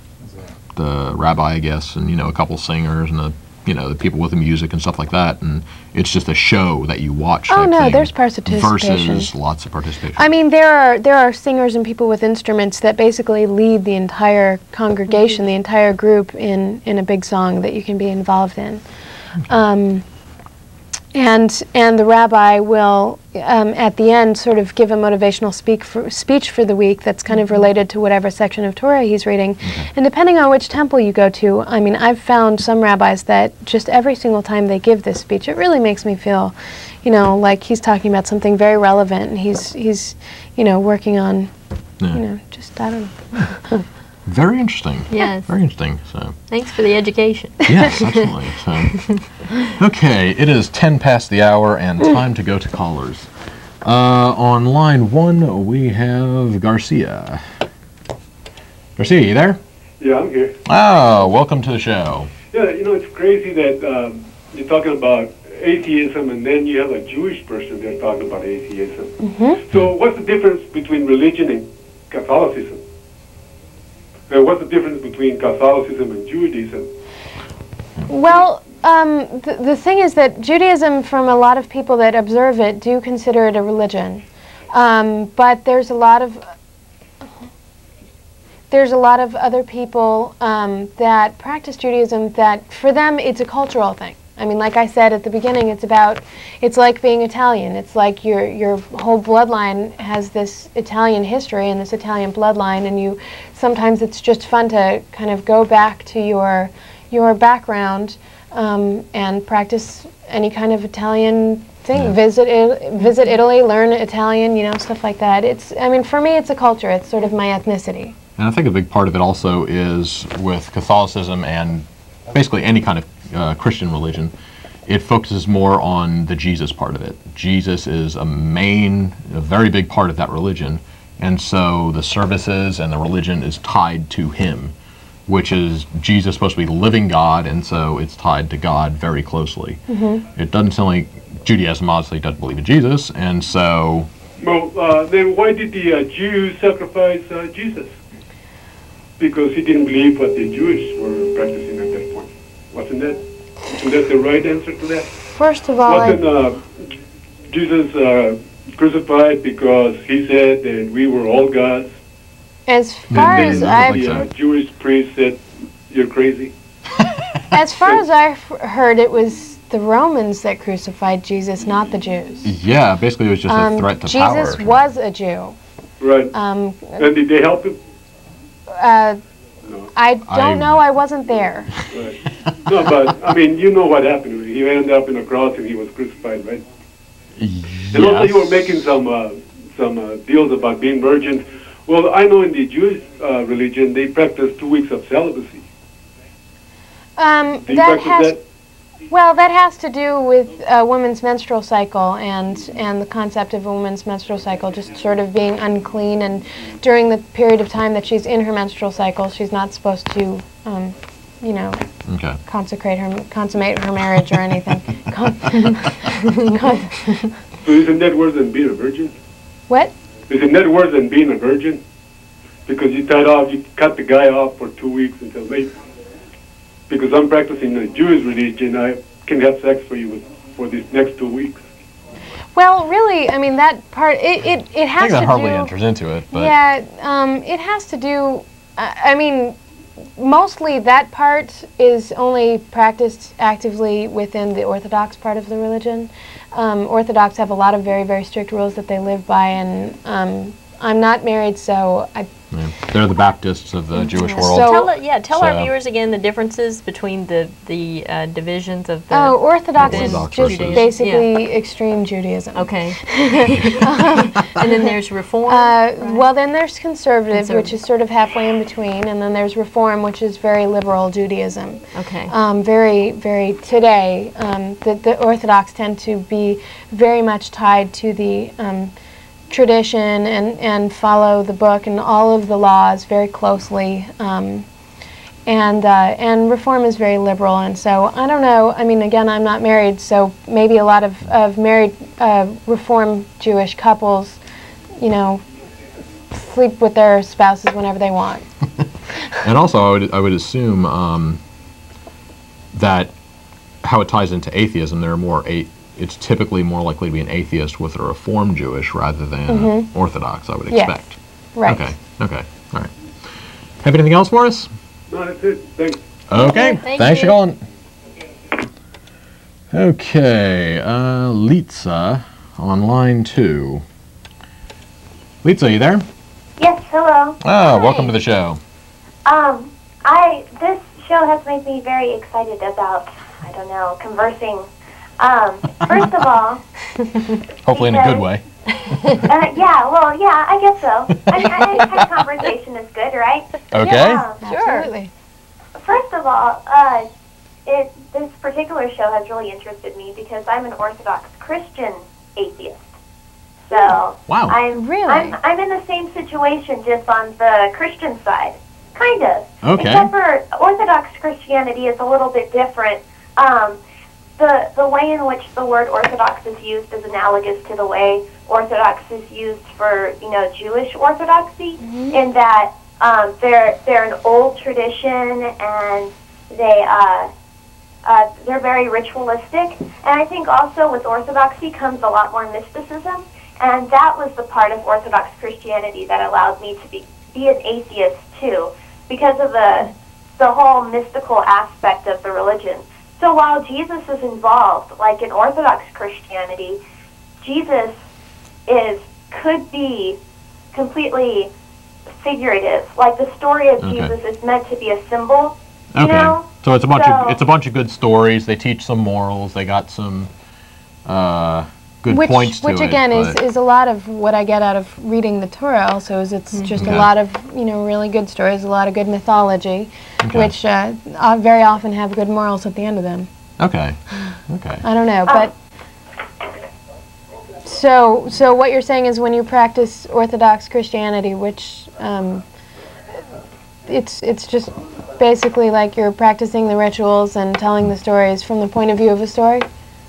the rabbi, I guess, and you know a couple singers and the you know the people with the music and stuff like that, and it's just a show that you watch. Oh, type no, thing, there's participation. versus lots of participation. I mean, there are there are singers and people with instruments that basically lead the entire congregation, the entire group in in a big song that you can be involved in. Um, and and the rabbi will um, at the end sort of give a motivational speak for, speech for the week that's kind of related to whatever section of Torah he's reading. Okay. And depending on which temple you go to, I mean, I've found some rabbis that just every single time they give this speech, it really makes me feel, you know, like he's talking about something very relevant, and he's he's you know working on, Yeah. you know, just I don't know. Very interesting. Yes. Very interesting. So. Thanks for the education. Yes, absolutely. So, okay, it is ten past the hour and time to go to callers. Uh, on line one, we have Garcia. Garcia, you there? Yeah, I'm here. Oh, welcome to the show. Yeah, you know, it's crazy that um, you're talking about atheism and then you have a Jewish person there talking about atheism. Mm-hmm. So what's the difference between religion and Catholicism? Uh, what's the difference between Catholicism and Judaism? Well, um, th the thing is that Judaism, from a lot of people that observe it, do consider it a religion. Um, but there's a lot of there's a lot of other people um, that practice Judaism that, for them, it's a cultural thing. I mean, like I said at the beginning, it's about, it's like being Italian. It's like your your whole bloodline has this Italian history and this Italian bloodline, and you, sometimes it's just fun to kind of go back to your your background um, and practice any kind of Italian thing. Yeah. Visit it, visit Italy, learn Italian, you know, stuff like that. It's, I mean, for me, it's a culture. It's sort of my ethnicity. And I think a big part of it also is with Catholicism and basically any kind of uh, Christian religion, it focuses more on the Jesus part of it. Jesus is a main, a very big part of that religion, and so the services and the religion is tied to him, which is Jesus supposed to be the living God, and so it's tied to God very closely. Mm-hmm. It doesn't sound like Judaism obviously doesn't believe in Jesus, and so... Well, uh, then why did the uh, Jews sacrifice uh, Jesus? Because he didn't believe what the Jews were practicing at that point. Wasn't that? Isn't that the right answer to that? First of all, Wasn't I, uh, Jesus uh, crucified because he said that we were all gods? as far And as then I've the uh, Jewish priest said, "You're crazy." As far as I've heard, it was the Romans that crucified Jesus, not the Jews. Yeah, basically it was just a Um, threat to Jesus power. was a Jew. Right. Um, And did they help him? uh, No. I don't I- know. I wasn't there. Right. No, but I mean, you know what happened. He ended up in a cross and he was crucified, right? And also, you were making some uh, some uh, deals about being virgins. Well, I know in the Jewish uh, religion they practice two weeks of celibacy. Um, Do you that practice has that? well, that has to do with a woman's menstrual cycle and and the concept of a woman's menstrual cycle just sort of being unclean, and during the period of time that she's in her menstrual cycle, she's not supposed to, um, you know, Okay. consecrate her, consummate her marriage or anything. Con- con- So isn't that worse than being a virgin? what? Isn't that worse than being a virgin? Because you tied off, you cut the guy off for two weeks until late. Because I'm practicing the Jewish religion, I can have sex for you for these next two weeks. Well, really, I mean that part. It it, it I has think that to hardly do. enters into it, but Yeah, um, it has to do. I I mean, mostly that part is only practiced actively within the Orthodox part of the religion. Um, Orthodox have a lot of very, very strict rules that they live by, and um, I'm not married, so I. yeah, they're the Baptists of the Jewish world. So- Tell, it- yeah, tell our So- viewers again the differences between the the uh, divisions of the. Oh, Orthodox is Orthodox just versus- basically extreme Judaism. Okay. And then there's reform. Uh, right? Well, then there's conservative, which Conservative. is sort of halfway in between, and then there's reform, which is very liberal Judaism. Okay. Um, very, very today, um, the, the Orthodox tend to be very much tied to the um, tradition and, and follow the book and all of the laws very closely. Um, and uh, and Reform is very liberal, and so I don't know. I mean, again, I'm not married, so maybe a lot of, of married uh, Reform Jewish couples, you know, sleep with their spouses whenever they want. And also, I would I would assume um, that how it ties into atheism, there are more a it's typically more likely to be an atheist with a Reformed Jewish rather than Mhm. Orthodox, I would Yes. expect. Right. Okay. Okay. All right. Have anything else for us? No, that's it. Thanks. Okay. Thank Thanks you. for calling. Okay, uh, Litsa on line two. Litsa, you there? Yes, hello. Oh, welcome to the show. Um, I, this show has made me very excited about, I don't know, conversing. Um, first of all... Hopefully in a good way. uh, yeah, well, yeah, I guess so. I mean, any kind of conversation is good, right? Okay. Yeah, um, Absolutely. First of all, uh, it, this particular show has really interested me because I'm an Orthodox Christian atheist. So Wow. I'm Really? I'm I'm in the same situation, just on the Christian side, kind of. Okay. Except for Orthodox Christianity is a little bit different. Um, the the way in which the word Orthodox is used is analogous to the way Orthodox is used for, you know, Jewish Orthodoxy, Mm-hmm. in that um, they're they're an old tradition and they uh, uh, they're very ritualistic. And I think also with Orthodoxy comes a lot more mysticism. And that was the part of Orthodox Christianity that allowed me to be, be an atheist too, because of the the whole mystical aspect of the religion. So while Jesus is involved, like in Orthodox Christianity, Jesus is could be completely figurative. Like the story of Okay. Jesus is meant to be a symbol. You Okay. know? So it's a bunch So- of it's a bunch of good stories. They teach some morals. They got some uh, good Which, points to which it. again is, but- is a lot of what I get out of reading the Torah also is it's just Okay. a lot of, you know, really good stories, a lot of good mythology, Okay. which uh, uh, very often have good morals at the end of them. Okay. Okay. I don't know, Oh. but so so what you're saying is when you practice Orthodox Christianity, which um, it's it's just basically like you're practicing the rituals and telling the stories from the point of view of a story.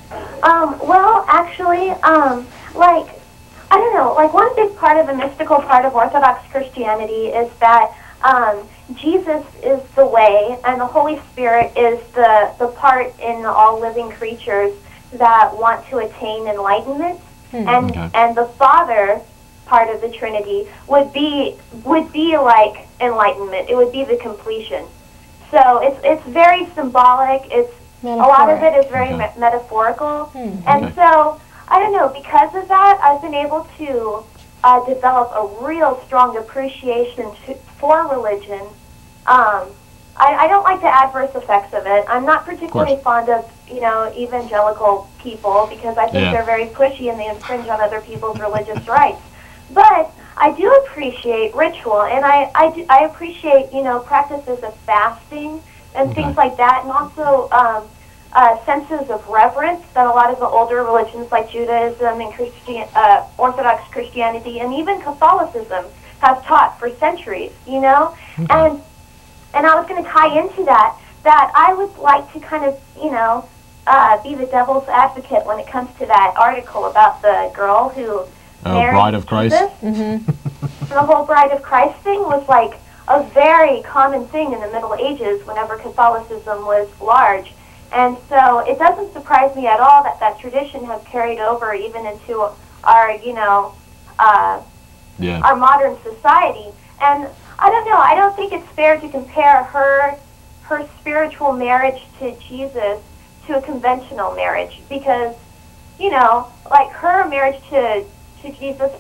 Um, well, actually, um, like, I don't know, like one big part of the mystical part of Orthodox Christianity is that um, Jesus is the way and the Holy Spirit is the, the part in all living creatures that want to attain enlightenment. And, Okay. and the Father part of the Trinity would be, would be like enlightenment. It would be the completion. So it's, it's very symbolic. It's a lot of it is very Okay. me- metaphorical. And Okay. so, I don't know, because of that, I've been able to uh, develop a real strong appreciation to, for religion. Um, I, I don't like the adverse effects of it. I'm not particularly course. fond of, you know, evangelical people because I think Yeah. they're very pushy and they infringe on other people's religious rights. But I do appreciate ritual, and I, I, do, I appreciate, you know, practices of fasting and Okay. things like that, and also um, uh, senses of reverence that a lot of the older religions like Judaism and Christian, uh, Orthodox Christianity and even Catholicism have taught for centuries, you know? And and I was going to tie into that, that I would like to kind of, you know, uh, be the devil's advocate when it comes to that article about the girl who Oh, married Bride of Christ? Jesus. The whole Bride of Christ thing was like a very common thing in the Middle Ages whenever Catholicism was large. And so it doesn't surprise me at all that that tradition has carried over even into our, you know, uh, Yeah. our modern society. And I don't know, I don't think it's fair to compare her her spiritual marriage to Jesus to a conventional marriage because, you know, like her marriage to, to Jesus,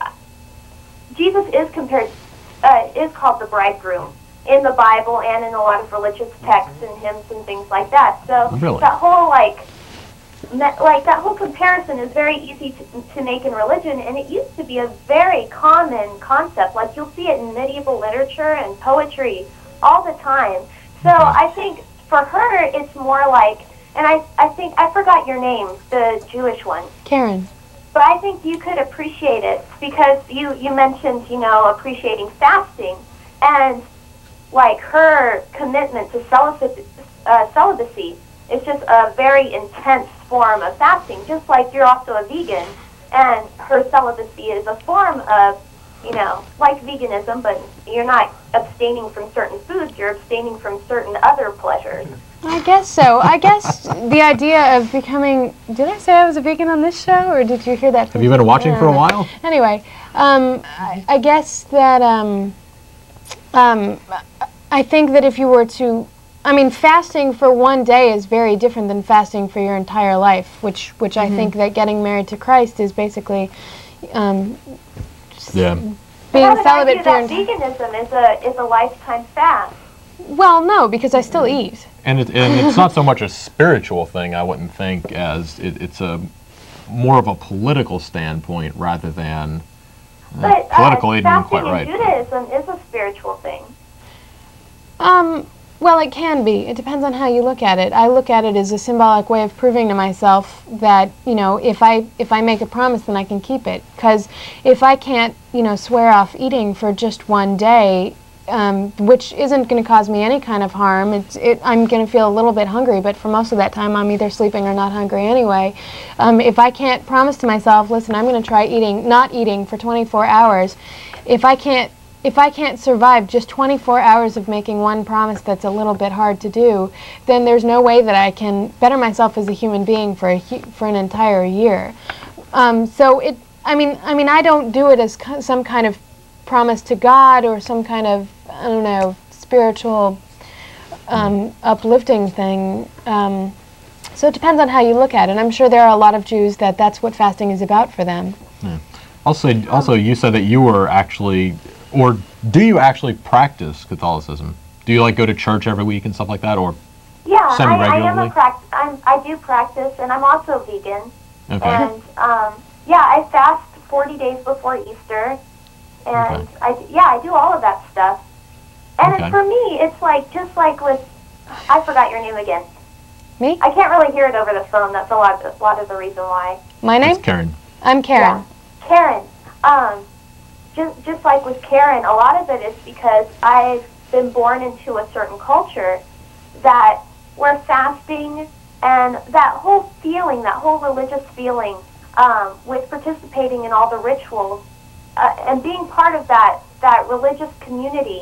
Jesus is compared, uh, is called the bridegroom in the Bible and in a lot of religious texts and hymns and things like that. So Really? that whole like, me- like that whole comparison is very easy to, to make in religion, and it used to be a very common concept. Like you'll see it in medieval literature and poetry all the time. So I think for her, it's more like, and I, I think I forgot your name, the Jewish one. Keryn. But I think you could appreciate it because you, you mentioned, you know, appreciating fasting. And, like, her commitment to celibacy, uh, celibacy is just a very intense form of fasting, just like you're also a vegan. And her celibacy is a form of, you know, like veganism, but you're not abstaining from certain foods, you're abstaining from certain other pleasures. I guess so. I guess the idea of becoming, did I say I was a vegan on this show, or did you hear that? Have you been watching for a while? Anyway, um, I, I guess that um, um, I think that if you were to I mean, fasting for one day is very different than fasting for your entire life, which which Mm-hmm. I think that getting married to Christ is basically um, Yeah. being I would celibate argue for your that entire. veganism is a is a lifetime fast. Well, no, because I still eat. And, it, and it's not so much a spiritual thing, I wouldn't think, as it, it's a more of a political standpoint rather than uh, But political uh, isn't fasting quite in right. Judaism is a spiritual thing. Um, well, it can be. It depends on how you look at it. I look at it as a symbolic way of proving to myself that, you know, if I if I make a promise, then I can keep it. Because if I can't, you know, swear off eating for just one day, um, which isn't going to cause me any kind of harm, it's, it, I'm going to feel a little bit hungry, but for most of that time, I'm either sleeping or not hungry anyway. Um, if I can't promise to myself, listen, I'm going to try eating, not eating for twenty-four hours, if I can't If I can't survive just twenty-four hours of making one promise that's a little bit hard to do, then there's no way that I can better myself as a human being for a hu for an entire year. Um, so it, I mean, I mean, I don't do it as ki some kind of promise to God or some kind of, I don't know, spiritual um, uplifting thing. Um, so it depends on how you look at it. I'm sure there are a lot of Jews that that's what fasting is about for them. Yeah. Also, also, you said that you were actually, or do you actually practice Catholicism? Do you like go to church every week and stuff like that, or Yeah, I, I am semi-regularly? a pract I'm, I do practice, and I'm also vegan. Okay. And um, yeah, I fast forty days before Easter, and Okay. I yeah I do all of that stuff. And Okay. it, for me, it's like just like with I forgot your name again. Me? I can't really hear it over the phone. That's a lot a lot of the reason why. My name? It's Keryn. I'm Keryn. Yeah. Keryn. Um, just just like with Keryn, a lot of it is because I've been born into a certain culture that where fasting and that whole feeling, that whole religious feeling, um, with participating in all the rituals uh, and being part of that that religious community,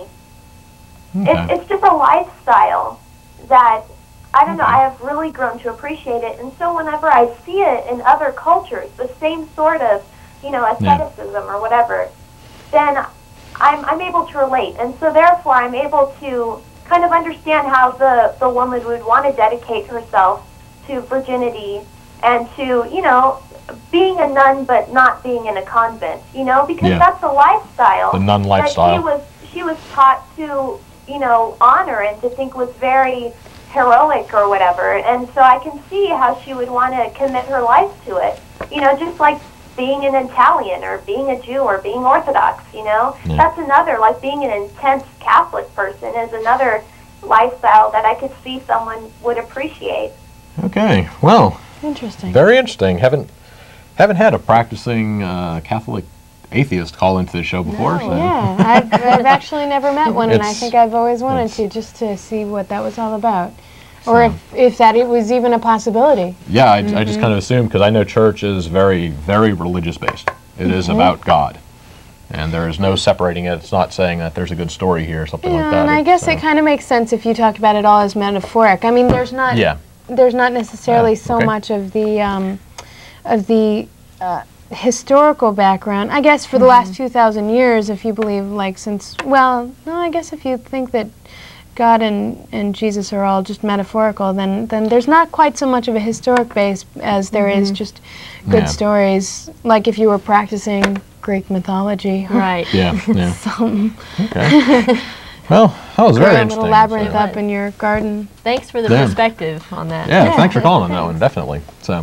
Okay. it's it's just a lifestyle that I don't know. Okay. I have really grown to appreciate it, and so whenever I see it in other cultures, the same sort of, you know, asceticism or whatever, then I'm I'm able to relate, and so therefore I'm able to kind of understand how the the woman would want to dedicate herself to virginity and to, you know, being a nun but not being in a convent, you know, because Yeah. that's a lifestyle. The nun that lifestyle. she was she was taught to, you know, honor and to think was very heroic or whatever, and so I can see how she would want to commit her life to it, you know, just like being an Italian or being a Jew or being Orthodox, you know. Yeah. That's another, like being an intense Catholic person is another lifestyle that I could see someone would appreciate. Okay. Well, Interesting. very interesting. Haven't haven't had a practicing uh, Catholic atheist call into the show before. No. So. Yeah, I've, I've actually never met one, and I It's- think I've always wanted it's- to, just to see what that was all about. Or So- if, if that it was even a possibility. Yeah, I, I just kind of assumed, because I know church is very, very religious based. It is about God. And there is no separating it. It's not saying that there's a good story here or something Yeah, like that. and I It's, guess uh, it kind of makes sense if you talk about it all as metaphoric. I mean, there's not Yeah. there's not necessarily Yeah, so okay. much of the um, of the uh, historical background. I guess for the last two thousand years, if you believe, like, since, well, no, I guess if you think that God and, and Jesus are all just metaphorical, then, then there's not quite so much of a historic base as there is just good Yeah. stories, like if you were practicing Greek mythology. Right. Yeah, yeah. Some Okay. Well, that was very grow a interesting. little labyrinth so- up in your garden. Thanks for the Yeah. perspective on that. Yeah, thanks for calling on that one, definitely. So,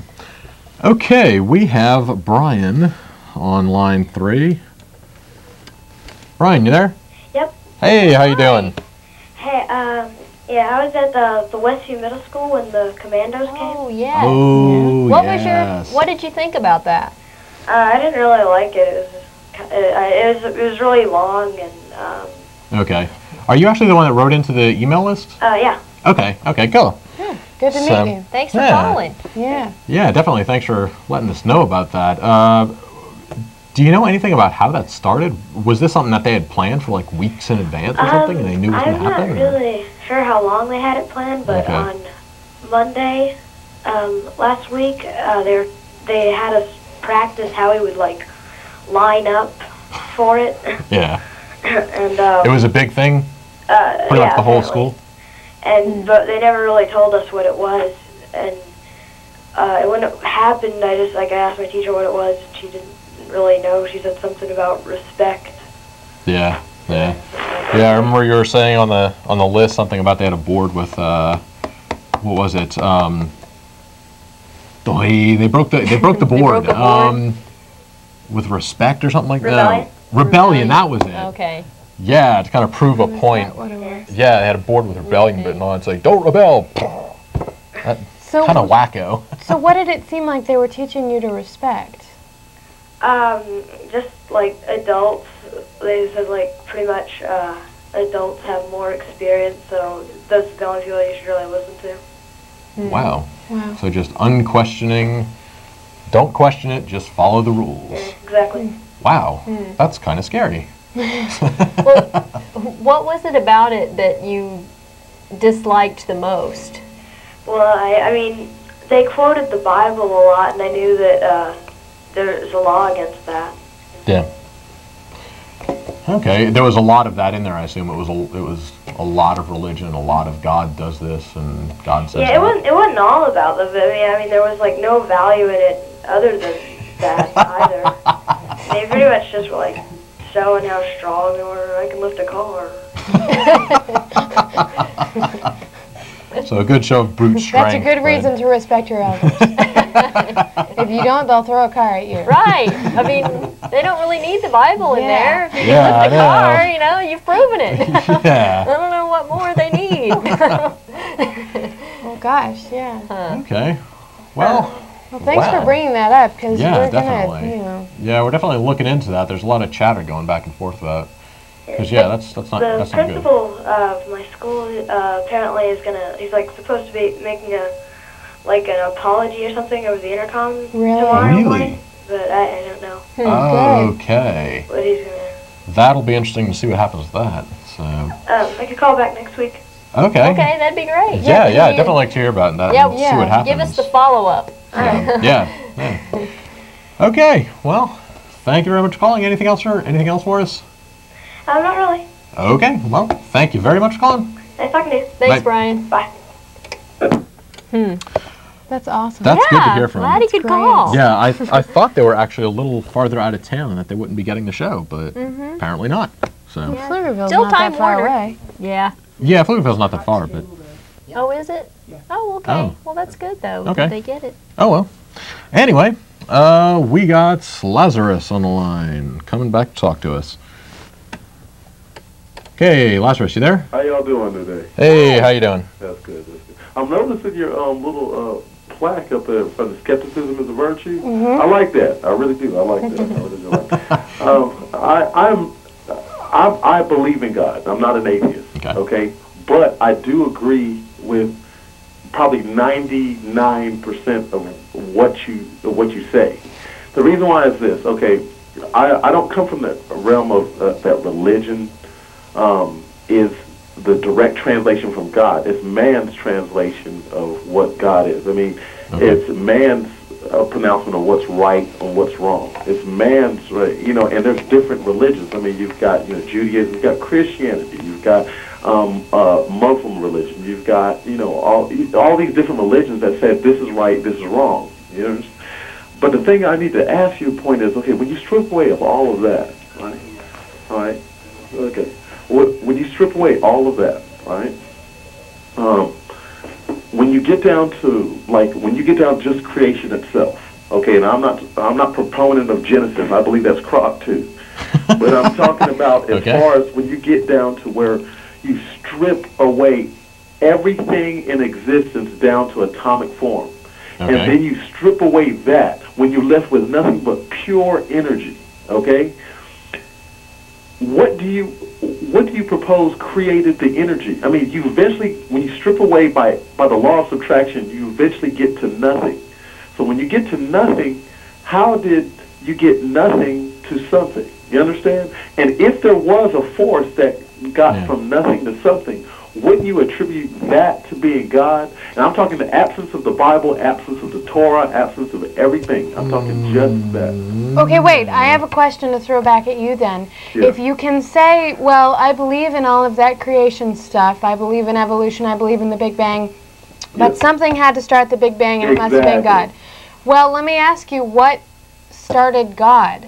okay, we have Brian on line three. Brian, you there? Yep. Hey, how you doing? Hey, um, yeah, I was at the the Westview Middle School when the Commandos came. Oh, yeah. Oh, What yes. was your? What did you think about that? Uh, I didn't really like it. It was just, ki- uh, it was it was really long and um, Okay. Are you actually the one that wrote into the email list? uh, yeah. Okay, okay, cool. Good to So- meet you. Thanks for Yeah. calling. Yeah. Yeah, definitely. Thanks for letting us know about that. Uh, do you know anything about how that started? Was this something that they had planned for like weeks in advance or something, and they knew it was going I'm to not happen? or- really sure how long they had it planned, but Okay. on Monday um, last week, uh, they were, they had us practice how we would like line up for it, Yeah. and um, It was a big thing, uh, pretty yeah, much the whole apparently. school. and but they never really told us what it was. And uh, when it happened, I just like I asked my teacher what it was, and she didn't really know. She said something about respect. Yeah, yeah, yeah. I remember you were saying on the on the list something about they had a board with uh, what was it? Um, they they broke the they broke the board. broke the board. Um, with respect or something like Rebellion? that. Rebellion. That was it. Okay. Yeah, to kind of prove a Is point. that what it was? Yeah, they had a board with rebellion written on it. It's like, don't rebel. That's So, kind of wacko. so what did it seem like they were teaching you to respect? Um, just like adults, they said like pretty much uh, adults have more experience, so those are the only people you should really listen to. Wow. Wow. So just unquestioning, don't question it, just follow the rules. Exactly. Wow, that's kind of scary. Well, what was it about it that you disliked the most? Well, I, I mean, they quoted the Bible a lot, and I knew that uh, there's a law against that. Yeah. Okay, there was a lot of that in there. I assume it was a, it was a lot of religion, a lot of God does this and God says Yeah, that. it wasn't. It wasn't all about the. I mean, I mean, there was like no value in it other than that either. They pretty much just were like showing how strong they were. I can lift a car. So a good show of brute strength. That's a good but- reason to respect your elders. If you don't, they'll throw a car at you. Right. I mean, they don't really need the Bible in Yeah. there. If you Yeah, can I lift a know. car, you know, you've proven it. I Yeah. don't know what more they need. Well, gosh, yeah. Okay. Well, Well, thanks Wow. for bringing that up, because Yeah, we're definitely. gonna, you know. yeah, we're definitely looking into that. There's a lot of chatter going back and forth about. Because yeah, that's that's not The that's not good. principal of my school uh, apparently is gonna. He's like supposed to be making a like an apology or something over the intercom Really? tomorrow Really? morning. But I, I don't know Oh, okay. what he's gonna. That'll be interesting to see what happens with that. So. Um, I could call back next week. Okay. Okay, that'd be great. Yeah, yeah, I'd you- definitely like to hear about that Yeah, and yeah. see what happens. Give us the follow-up. yeah, yeah, yeah. Okay, well, thank you very much for calling. Anything else for anything else for us? Um, not really. Okay, well, thank you very much for calling. Nice talking to you. Thanks, Bye. Brian. Bye. That's awesome. That's good to Yeah, hear from. glad he could great. call. Yeah, I I thought they were actually a little farther out of town and that they wouldn't be getting the show, but apparently not. So Yeah. Pflugerville's Still not Time that far Warner. away. Yeah. yeah, Pflugerville's not that far, but Oh, is it? Oh, okay. Oh. Well, that's good, though. Okay. That they get it. oh well. Anyway, uh, we got Lazarus on the line, coming back to talk to us. Okay, Lazarus, you there? How y'all doing today? Hey, how you doing? That's good. That's good. I'm noticing your um, little uh, plaque up there for the skepticism is a virtue. I like that. I really do. I like that. I really do like that. Um, I, I'm, I'm, I believe in God. I'm not an atheist. Okay. Okay. But I do agree with probably ninety-nine percent of what you of what you say. The reason why is this. Okay. I, I don't come from the realm of uh, that religion um, is the direct translation from God. It's man's translation of what God is. I mean, Okay. it's man's uh, pronouncement of what's right and what's wrong. It's man's, right, you know, and there's different religions. I mean, you've got, you know, Judaism, you've got Christianity, you've got um, uh, Muslim religion, you've got, you know, all all these different religions that say this is right, this is wrong. You know. But the thing I need to ask you a point is, okay, when you strip away of all of that, right? All right. Okay. When you strip away all of that, right? Um, when you get down to like when you get down to just creation itself, okay, and I'm not I'm not proponent of Genesis. I believe that's crock too. But I'm talking about as Okay. far as when you get down to where you strip away everything in existence down to atomic form, Okay. and then you strip away that when you're left with nothing but pure energy, okay? What do you what do you propose created the energy? I mean, you eventually, when you strip away by, by the law of subtraction, you eventually get to nothing. So when you get to nothing, how did you get nothing to something? You understand? And if there was a force that got Yeah. from nothing to something, wouldn't you attribute that to being God? And I'm talking the absence of the Bible, absence of the Torah, absence of everything. I'm talking just that. Okay, wait. I have a question to throw back at you then. Yeah. If you can say, well, I believe in all of that creation stuff, I believe in evolution, I believe in the Big Bang, but Yes. something had to start the Big Bang and it must have been God. Exactly. Well, let me ask you, what started God?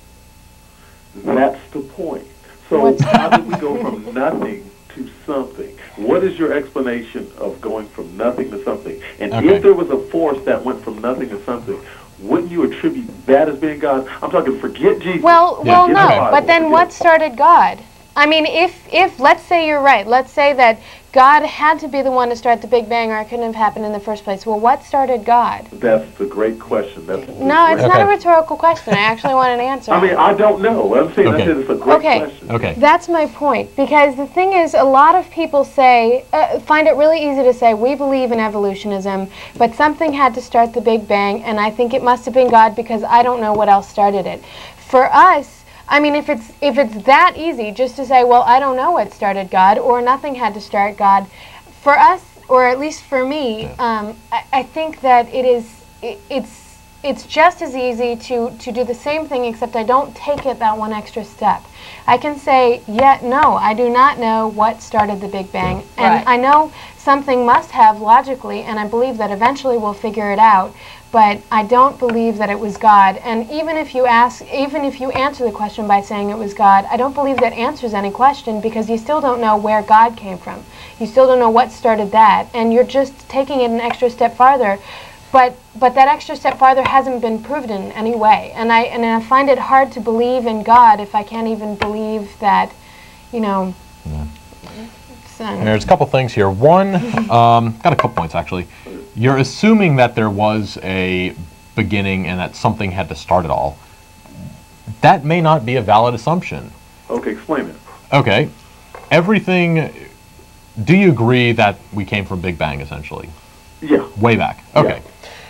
That's the point. So What's- how did we go from nothing to something? What is your explanation of going from nothing to something? And Okay. if there was a force that went from nothing to something, wouldn't you attribute that as being God? I'm talking, forget Jesus. Well, Yeah. well, Forget no. the Bible, But then, forget- what started God? I mean, if if let's say you're right, let's say that God had to be the one to start the Big Bang, or it couldn't have happened in the first place. Well, what started God? That's a great question. That's a No, it's great- not a Okay. rhetorical question. I actually want an answer. I mean, I don't know. I'm saying Okay. I said it's a great Okay. question. Okay. That's my point, because the thing is, a lot of people say, uh, find it really easy to say, we believe in evolutionism, but something had to start the Big Bang, and I think it must have been God because I don't know what else started it. For us, I mean, if it's if it's that easy just to say, well, I don't know what started God, or nothing had to start God, for us, or at least for me, um, I, I think that it is it, it's it's just as easy to to do the same thing, except I don't take it that one extra step. I can say, yeah, no, I do not know what started the Big Bang, and Right. I know something must have logically, and I believe that eventually we'll figure it out. But I don't believe that it was God. And even if you ask, even if you answer the question by saying it was God, I don't believe that answers any question, because you still don't know where God came from. You still don't know what started that, and you're just taking it an extra step farther. But but that extra step farther hasn't been proven in any way. And I and I find it hard to believe in God if I can't even believe that, you know. it's, um, There's a couple things here. One, um, got a couple points actually. You're assuming that there was a beginning and that something had to start it all. That may not be a valid assumption. Okay, explain it. Okay, everything. Do you agree that we came from Big Bang essentially? Yeah. Way back. Okay.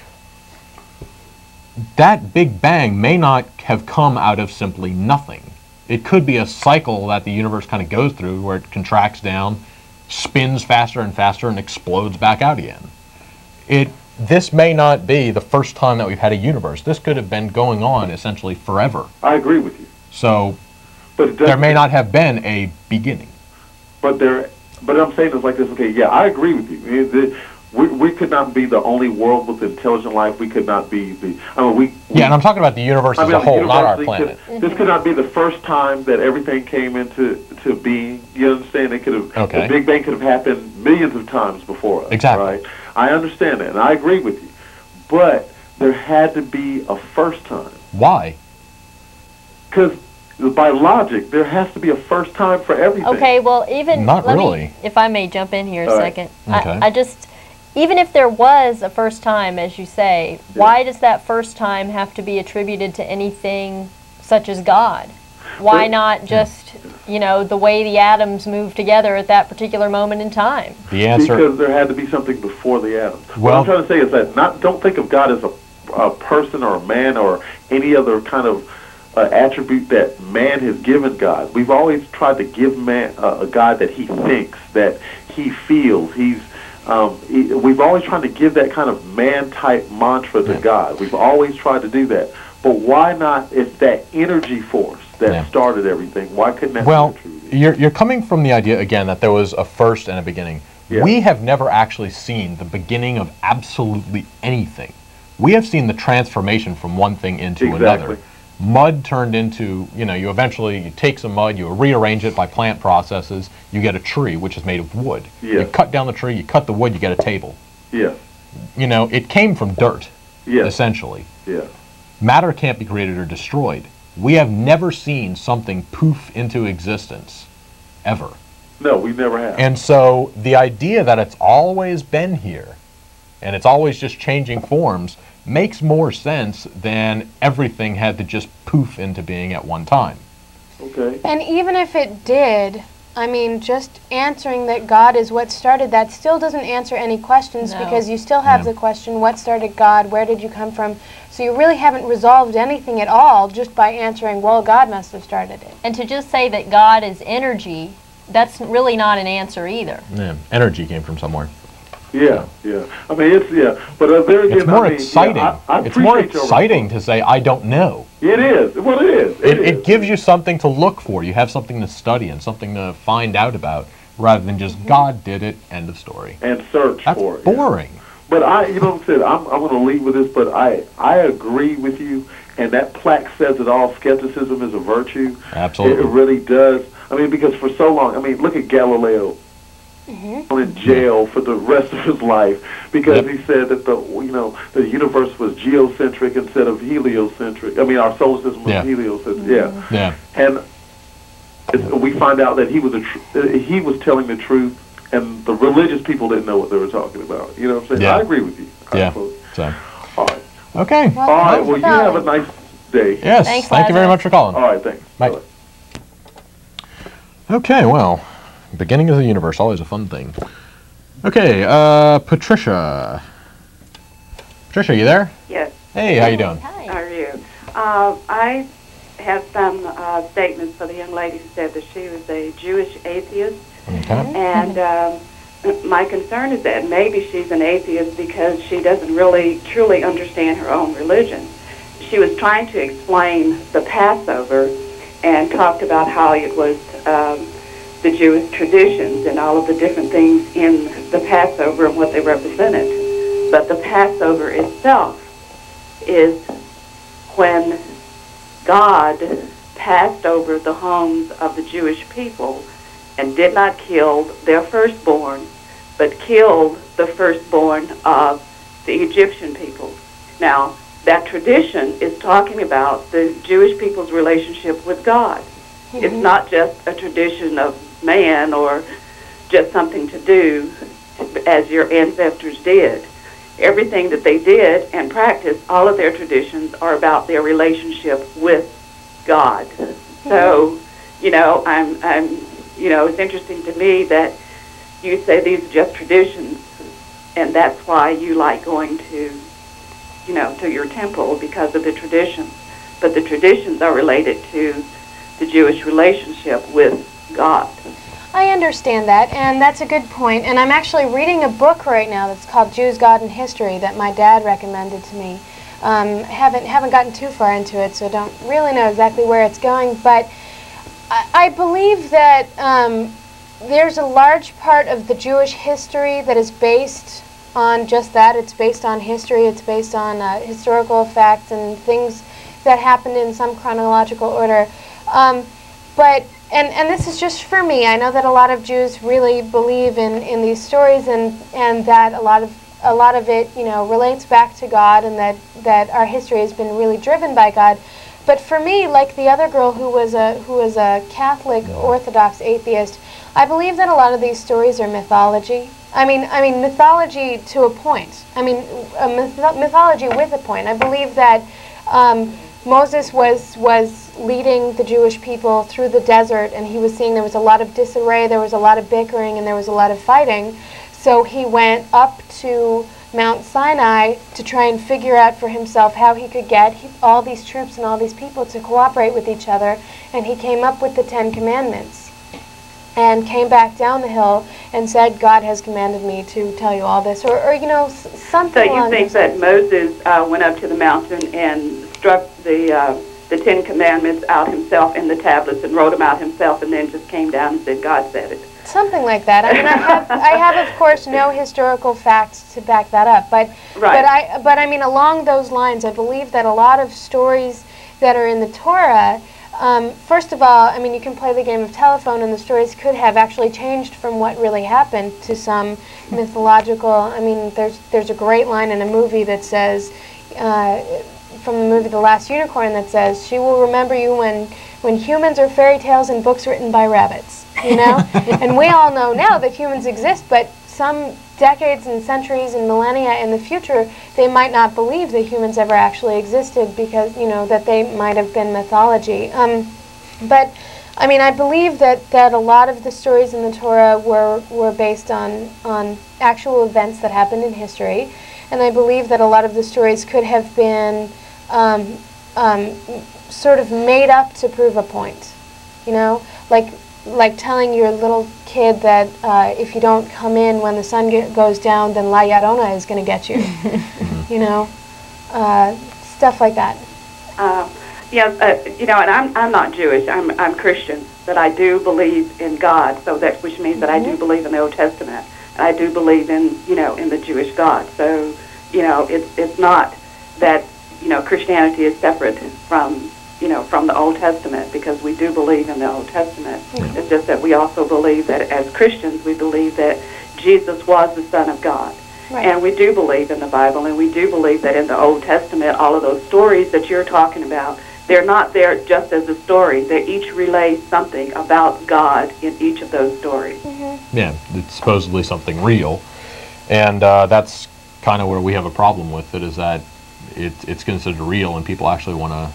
That Big Bang may not have come out of simply nothing. It could be a cycle that the universe kind of goes through where it contracts down, spins faster and faster, and explodes back out again. It. This may not be the first time that we've had a universe. This could have been going on essentially forever. I agree with you. So But it there doesn't- may not have been a beginning. But there, but I'm saying it's like this. Okay, yeah, I agree with you. I mean, the, we we could not be the only world with intelligent life. We could not be the. I mean, we. we Yeah, and I'm talking about the universe I as mean, a whole, not our university planet. Could, this could not be the first time that everything came into to being. You understand? It could have. Okay. The Big Bang could have happened millions of times before us. Exactly. Right. I understand that, and I agree with you. But there had to be a first time. Why? Because by logic, there has to be a first time for everything. Okay, well, even Not let really. me, if I may jump in here a All right. second. Okay. I, I just, even if there was a first time, as you say, why does that first time have to be attributed to anything such as God? Why But- not just, you know, the way the atoms move together at that particular moment in time? The answer. Because there had to be something before the atoms. What Well- I'm trying to say is that not don't think of God as a, a person or a man or any other kind of uh, attribute that man has given God. We've always tried to give man uh, a God that he thinks, that he feels. He's um, he, we've always tried to give that kind of man-type mantra to Yeah. God. We've always tried to do that. But why not, if that energy force that Yeah. started everything, why couldn't that Well, be true? you're, you're coming from the idea, again, that there was a first and a beginning. Yeah. We have never actually seen the beginning of absolutely anything. We have seen the transformation from one thing into Exactly. another. Mud turned into, you know, you eventually, you take some mud, you rearrange it by plant processes, you get a tree, which is made of wood. Yeah. You cut down the tree, you cut the wood, you get a table. Yeah, You know, it came from dirt, yeah, essentially. yeah. Matter can't be created or destroyed. We have never seen something poof into existence, ever. No, we never have. And so the idea that it's always been here, and it's always just changing forms, makes more sense than everything had to just poof into being at one time. Okay. And even if it did, I mean, just answering that God is what started that still doesn't answer any questions, No. because you still have Yeah. the question, what started God? Where did you come from? So you really haven't resolved anything at all just by answering, well, God must have started it. And to just say that God is energy that's really not an answer either. Yeah, energy came from somewhere. Yeah, yeah. I mean, it's yeah, but uh, there again, It's more I mean, exciting. Yeah, I, I it's more appreciate your exciting to say I don't know. It is. Well, it is. It, It, is. it gives you something to look for. You have something to study and something to find out about, rather than just God did it. End of story. And search That's for it. boring. Yeah. But I, you know what I'm saying. I'm I'm going to leave with this, but I I agree with you, and that plaque says it all. Skepticism is a virtue. Absolutely. It, it really does. I mean, because for so long, I mean, look at Galileo. Mm-hmm. In jail for the rest of his life because Yep. he said that the you know the universe was geocentric instead of heliocentric. I mean, our solar system was Yeah. heliocentric. Yeah, Yeah. and it's, we find out that he was a tr- uh, he was telling the truth, and the religious people didn't know what they were talking about. You know what I'm saying? Yeah. I agree with you. I Yeah. suppose. So. All right. Okay. Well, All right. thanks Well, for you have a calling. nice day. Yes. Thanks, Thank you very Lazarus. much for calling. All right. Thanks. Bye. Bye. Okay. Well, beginning of the universe, always a fun thing. Okay. Uh, Patricia. Patricia, you there? Yes, Hey, how you doing? Hi. how are you? Uh, I have some uh, statements for the young lady who said that she was a Jewish atheist, Okay. and um, my concern is that maybe she's an atheist because she doesn't really truly understand her own religion. She was trying to explain the Passover and talked about how it was um, the Jewish traditions and all of the different things in the Passover and what they represented. But the Passover itself is when God passed over the homes of the Jewish people and did not kill their firstborn, but killed the firstborn of the Egyptian people. Now, that tradition is talking about the Jewish people's relationship with God. Mm-hmm. It's not just a tradition of man or just something to do as your ancestors did. Everything that they did and practiced, all of their traditions are about their relationship with God. Mm-hmm. So, you know, I'm, I'm, you know, it's interesting to me that you say these are just traditions, and that's why you like going to, you know, to your temple because of the traditions. But the traditions are related to the Jewish relationship with God. I understand that, and that's a good point. And I'm actually reading a book right now that's called Jews, God, and History that my dad recommended to me. Um, haven't haven't gotten too far into it, so don't really know exactly where it's going. But I, I believe that um, there's a large part of the Jewish history that is based on just that. It's based on history. It's based on uh, historical facts and things that happened in some chronological order. Um, but And, and this is just for me. I know that a lot of Jews really believe in, in these stories, and, and that a lot of a lot of it, you know, relates back to God, and that, that our history has been really driven by God. But for me, like the other girl who was a who was a Catholic Orthodox atheist, I believe that a lot of these stories are mythology. I mean, I mean mythology to a point. I mean, a myth mythology with a point. I believe that um, Moses was was leading the Jewish people through the desert, and he was seeing there was a lot of disarray, there was a lot of bickering, and there was a lot of fighting. So he went up to Mount Sinai to try and figure out for himself how he could get he, all these troops and all these people to cooperate with each other, and he came up with the Ten Commandments and came back down the hill and said, God has commanded me to tell you all this, or, or you know, s something So you along think those that lines. Moses uh, went up to the mountain and struck the uh, the Ten Commandments out himself in the tablets and wrote them out himself, and then just came down and said, God said it? Something like that. I mean, I have, I have, of course, no historical facts to back that up. But, Right. but I, but I mean, along those lines, I believe that a lot of stories that are in the Torah, um, first of all, I mean, you can play the game of telephone, and the stories could have actually changed from what really happened to some mythological. I mean, there's, there's a great line in a movie that says, uh, from the movie The Last Unicorn, that says, "She will remember you when, when humans are fairy tales and books written by rabbits." You know, and we all know now that humans exist, but some decades and centuries and millennia in the future, they might not believe that humans ever actually existed because, you know, that they might have been mythology. Um, but, I mean, I believe that, that a lot of the stories in the Torah were, were based on, on actual events that happened in history, and I believe that a lot of the stories could have been um, um, sort of made up to prove a point, you know? Like, like telling your little kid that uh, if you don't come in when the sun get, goes down, then La Llorona is going to get you. You know, uh, stuff like that. Uh, yeah, uh, you know, and I'm I'm not Jewish. I'm I'm Christian, but I do believe in God. So that which means that I do believe in the Old Testament. And I do believe in you know in the Jewish God. So you know, it's it's not that you know Christianity is separate from. you know, from the Old Testament, because we do believe in the Old Testament. Mm-hmm. It's just that we also believe that as Christians, we believe that Jesus was the Son of God. Right. And we do believe in the Bible, and we do believe that in the Old Testament, all of those stories that you're talking about, they're not there just as a story. They each relay something about God in each of those stories. Mm-hmm. Yeah, it's supposedly something real. And uh, that's kind of where we have a problem with it, is that it, it's considered real, and people actually want to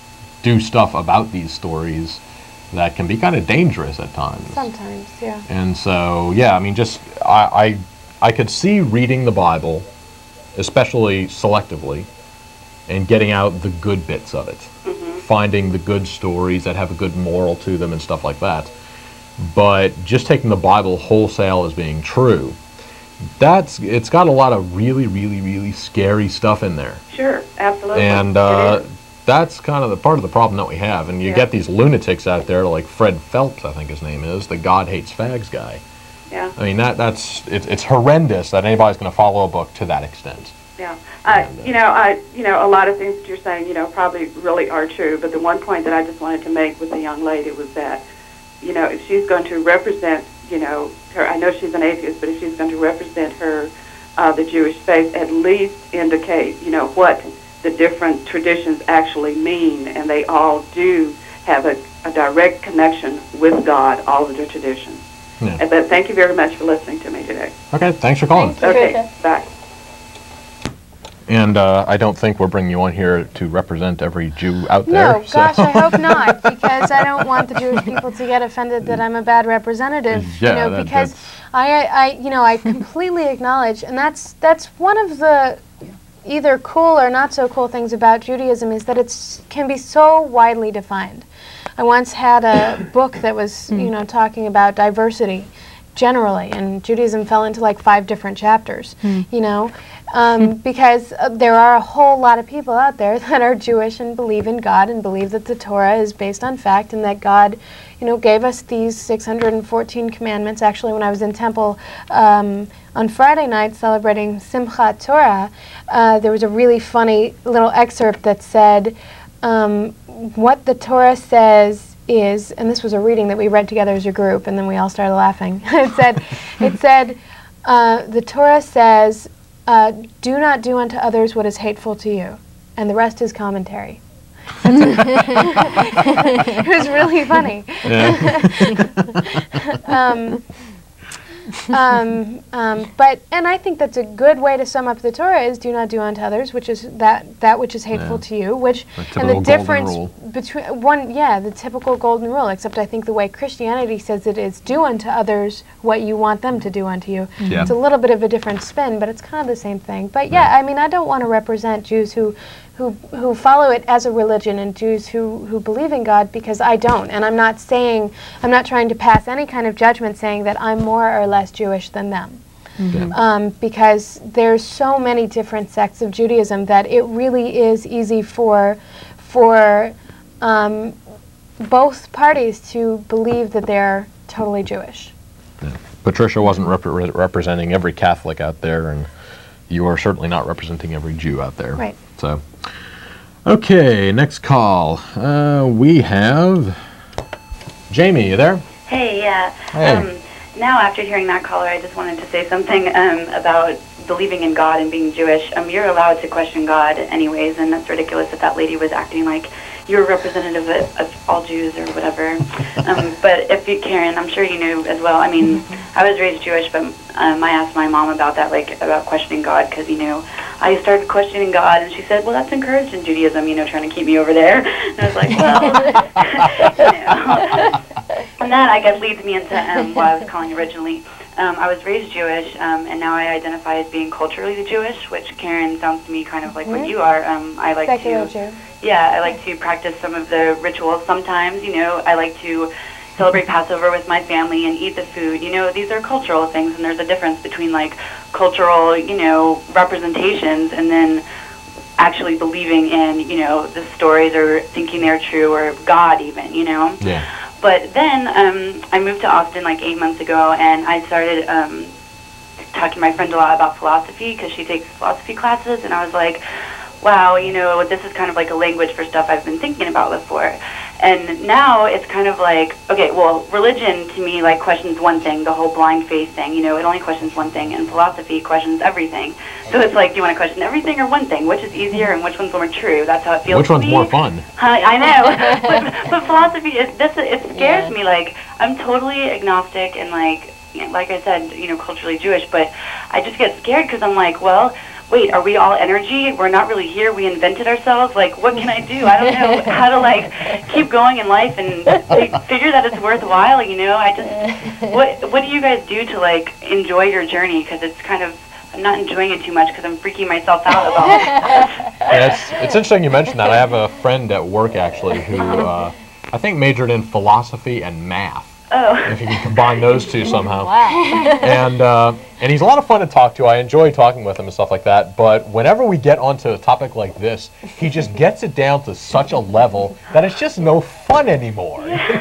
do stuff about these stories that can be kind of dangerous at times. Sometimes, yeah. And so, yeah, I mean, just, I, I, I could see reading the Bible, especially selectively, and getting out the good bits of it. Mm-hmm. Finding the good stories that have a good moral to them and stuff like that. But just taking the Bible wholesale as being true, that's, it's got a lot of really, really, really scary stuff in there. Sure, absolutely. And, uh, that's kind of the part of the problem that we have, and you yeah. get these lunatics out there like Fred Phelps, I think his name is, the God hates fags guy. Yeah. I mean, that that's it's, it's horrendous that anybody's going to follow a book to that extent. Yeah. Uh, you know, I you know a lot of things that you're saying, you know, probably really are true. But the one point that I just wanted to make with the young lady was that, you know, if she's going to represent, you know, her, I know she's an atheist, but if she's going to represent her, uh, the Jewish faith, at least indicate, you know, what the different traditions actually mean, and they all do have a, a direct connection with God, all of the traditions. Yeah. And, but thank you very much for listening to me today. Okay, thanks for calling. Thanks, okay, bye. And uh, I don't think we're bringing you on here to represent every Jew out there. No, so. gosh, I hope not, because I don't want the Jewish people to get offended that I'm a bad representative. Yeah, you know, that, because I, I, you know, I completely acknowledge, and that's that's one of the either cool or not so cool things about Judaism is that it can be so widely defined. I once had a book that was, you know, talking about diversity generally, and Judaism fell into like five different chapters, mm. you know, um, because uh, there are a whole lot of people out there that are Jewish and believe in God and believe that the Torah is based on fact and that God, you know, gave us these six hundred fourteen commandments. Actually, when I was in temple um, on Friday night celebrating Simchat Torah, uh, there was a really funny little excerpt that said, um, what the Torah says is, and this was a reading that we read together as a group, and then we all started laughing. it said, it said, uh, the Torah says, uh, do not do unto others what is hateful to you, and the rest is commentary. It was really funny. Yeah. um, um, um, but and I think that's a good way to sum up the Torah is do not do unto others, which is that that which is hateful yeah. to you, which the and the difference rule. between one yeah the typical golden rule. Except I think the way Christianity says it is do unto others what you want them to do unto you. Yeah. It's a little bit of a different spin, but it's kind of the same thing. But yeah, yeah. I mean, I don't want to represent Jews who. Who, who follow it as a religion and Jews who, who believe in God, because I don't. And I'm not saying, I'm not trying to pass any kind of judgment saying that I'm more or less Jewish than them. Mm-hmm. um, because there's so many different sects of Judaism that it really is easy for, for um, both parties to believe that they're totally Jewish. Yeah. Patricia wasn't rep representing every Catholic out there, and you are certainly not representing every Jew out there. Right. So, okay, next call. Uh, we have Jamie. You there? Hey, yeah. Hey. Um, now, after hearing that caller, I just wanted to say something um, about believing in God and being Jewish. Um, you're allowed to question God anyways, and that's ridiculous that that lady was acting like you're a representative of, of all Jews or whatever. Um, but if you, Keryn, I'm sure you knew as well. I mean, I was raised Jewish, but um, I asked my mom about that, like about questioning God, because, you know, I started questioning God, and she said, well, that's encouraged in Judaism, you know, trying to keep me over there. And I was like, well, you know. And that, I guess, leads me into um, what I was calling originally. Um, I was raised Jewish, um, and now I identify as being culturally Jewish, which, Keryn, sounds to me kind of like mm-hmm. what you are. Um, I like Secular to, Jew. yeah, I like to practice some of the rituals sometimes. You know, I like to celebrate Passover with my family and eat the food. You know, these are cultural things, and there's a difference between like cultural, you know, representations and then actually believing in, you know, the stories or thinking they're true or God even, you know. Yeah. But then um, I moved to Austin like eight months ago, and I started um, talking to my friend a lot about philosophy because she takes philosophy classes, and I was like, wow, you know, this is kind of like a language for stuff I've been thinking about before. And now it's kind of like, okay, well, religion to me like questions one thing, the whole blind faith thing, you know, it only questions one thing, and philosophy questions everything. So it's like, do you want to question everything or one thing? Which is easier and which one's more true? That's how it feels Which to one's me. more fun? Uh, I know, but, but philosophy, is, this, it scares Yeah. me. Like, I'm totally agnostic and like, like I said, you know, culturally Jewish, but I just get scared because I'm like, well, wait, are we all energy? We're not really here. We invented ourselves. Like, what can I do? I don't know how to, like, keep going in life and fi- figure that it's worthwhile, you know? I just, what what do you guys do to, like, enjoy your journey? Because it's kind of, I'm not enjoying it too much because I'm freaking myself out about it. Yeah, it's, it's interesting you mentioned that. I have a friend at work, actually, who uh, I think majored in philosophy and math. Oh. If you can combine those two somehow. Wow. And uh, and he's a lot of fun to talk to. I enjoy talking with him and stuff like that. But whenever we get onto a topic like this, he just gets it down to such a level that it's just no fun anymore.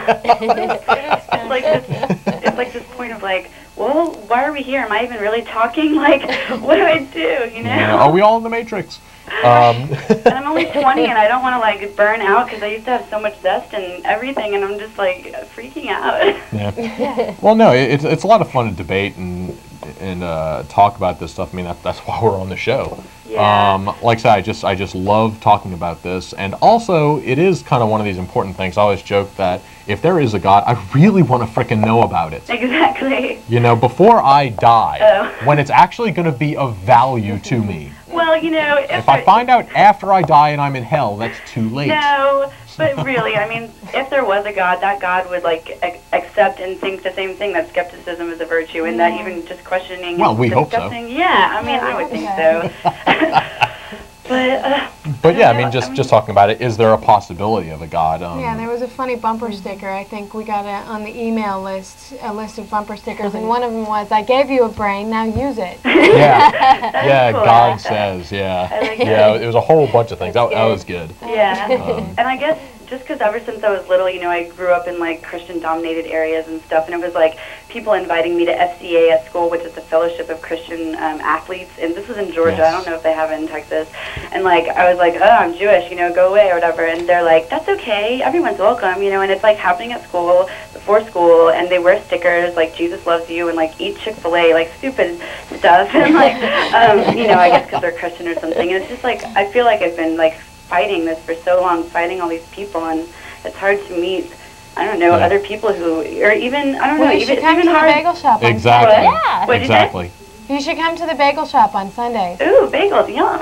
It's like this, it's like this point of like, well, why are we here? Am I even really talking? Like, what do I do? You know? Yeah, are we all in the Matrix? Um, And I'm only twenty, and I don't want to like burn out because I used to have so much zest and everything, and I'm just like freaking out. yeah. Well, no, it, it's it's a lot of fun to debate and and uh, talk about this stuff. I mean, that, that's why we're on the show. Yeah. Um, like I said, I just I just love talking about this, and also it is kind of one of these important things. I always joke that if there is a God, I really want to frickin' know about it. Exactly. You know, before I die, Oh. when it's actually going to be of value to me. Well, you know, if, If I there- find out after I die and I'm in hell, that's too late. No, but really, I mean, if there was a God, that God would like ac- accept and think the same thing, that skepticism is a virtue, and that even just questioning Well, and we hope so. discussing. Yeah, I mean, I would think so. But uh, But yeah, I know, mean, just I just talking about it, is there a possibility of a God? Um, Yeah, there was a funny bumper sticker. I think we got a, on the email list a list of bumper stickers, and one of them was, "I gave you a brain, now use it." Yeah, yeah. cool. I God like that. says, yeah, I like yeah. that. It was a whole bunch of things. That, that was good. Yeah, Um, and I guess just because ever since I was little, you know, I grew up in like Christian-dominated areas and stuff, and it was like people inviting me to F C A at school, which is the Fellowship of Christian um, Athletes, and this is in Georgia. Yes. I don't know if they have it in Texas. And like I was like, oh, I'm Jewish, you know, go away or whatever, and they're like, that's okay, everyone's welcome, you know, and it's like happening at school before school, and they wear stickers like Jesus loves you and like eat Chick-fil-A, like stupid stuff, and like, um, you know, I guess because they're Christian or something, and it's just like I feel like I've been like fighting this for so long, fighting all these people, and it's hard to meet, I don't know, Yeah. other people who, or even, I don't Well, know, you even, should it's come to even the hard. bagel shop on Exactly. Sunday. Yeah. What'd you say? Exactly. You should come to the bagel shop on Sundays. Ooh, bagels, yum.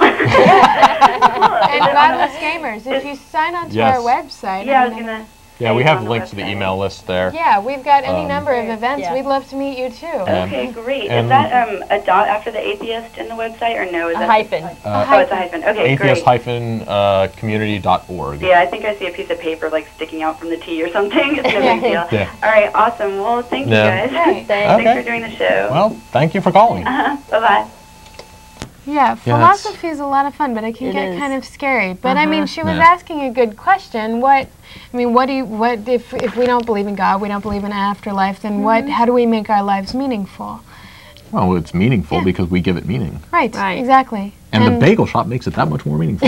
And Godless Gamers, if you sign on to Yes. our website. Yeah, I I was mean, gonna. Yeah, we say have on the links to the website. email list there. Yeah, we've got any Um, number of Great, events. yeah. We'd love to meet you too. Yeah. Okay, great. And- Is that um, a dot after the atheist in the website, or no? Is A that hyphen. Uh, Oh, it's a hyphen. Okay, atheist great. dash community dot org. Yeah, I think I see a piece of paper like sticking out from the T or something. It's no big deal. Yeah. All right, awesome. Well, thank you Yeah. guys. Great. Thanks. Thanks Okay. for doing the show. Well, thank you for calling. Uh-huh. Bye-bye. Yeah, Yeah, that's- philosophy is a lot of fun, but it can It get is. kind of scary. But I mean, she was Yeah. asking a good question. What, I mean, what do you, what if if we don't believe in God, we don't believe in afterlife, then what? How do we make our lives meaningful? Well, it's meaningful Yeah. because we give it meaning. Right. Right. Exactly. And, the bagel shop makes it that much more meaningful.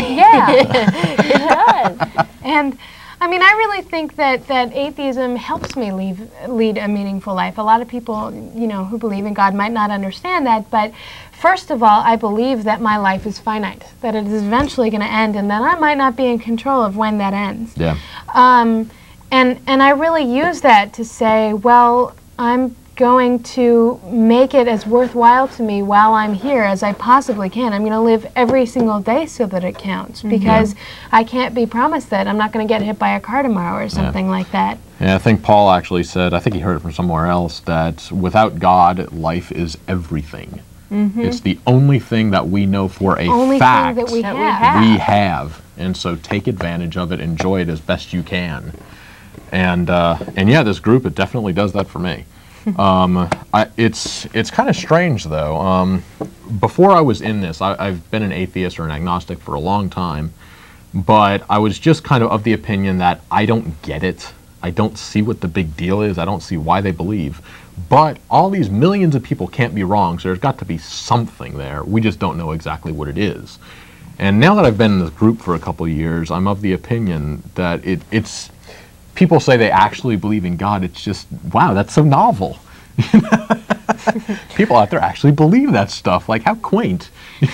Yeah. And I mean, I really think that, that atheism helps me leave, lead a meaningful life. A lot of people, you know, who believe in God might not understand that, but first of all, I believe that my life is finite, that it is eventually going to end, and that I might not be in control of when that ends. Yeah. Um, and, and I really use that to say, well, I'm going to make it as worthwhile to me while I'm here as I possibly can. I'm going to live every single day so that it counts, because I can't be promised that I'm not going to get hit by a car tomorrow or something like that. Yeah, I think Paul actually said, I think he heard it from somewhere else, that without God, life is everything. It's the only thing that we know for a Only fact thing that we That we have. have. we have. And so take advantage of it, enjoy it as best you can. And uh, and yeah, this group, it definitely does that for me. um, I, it's it's kind of strange though. Um, before I was in this, I, I've been an atheist or an agnostic for a long time, but I was just kind of of the opinion that I don't get it. I don't see what the big deal is. I don't see why they believe. But all these millions of people can't be wrong, so there's got to be something there. We just don't know exactly what it is. And now that I've been in this group for a couple of years, I'm of the opinion that it, it's, people say they actually believe in God. It's just, wow, that's so novel. People out there actually believe that stuff. Like, how quaint.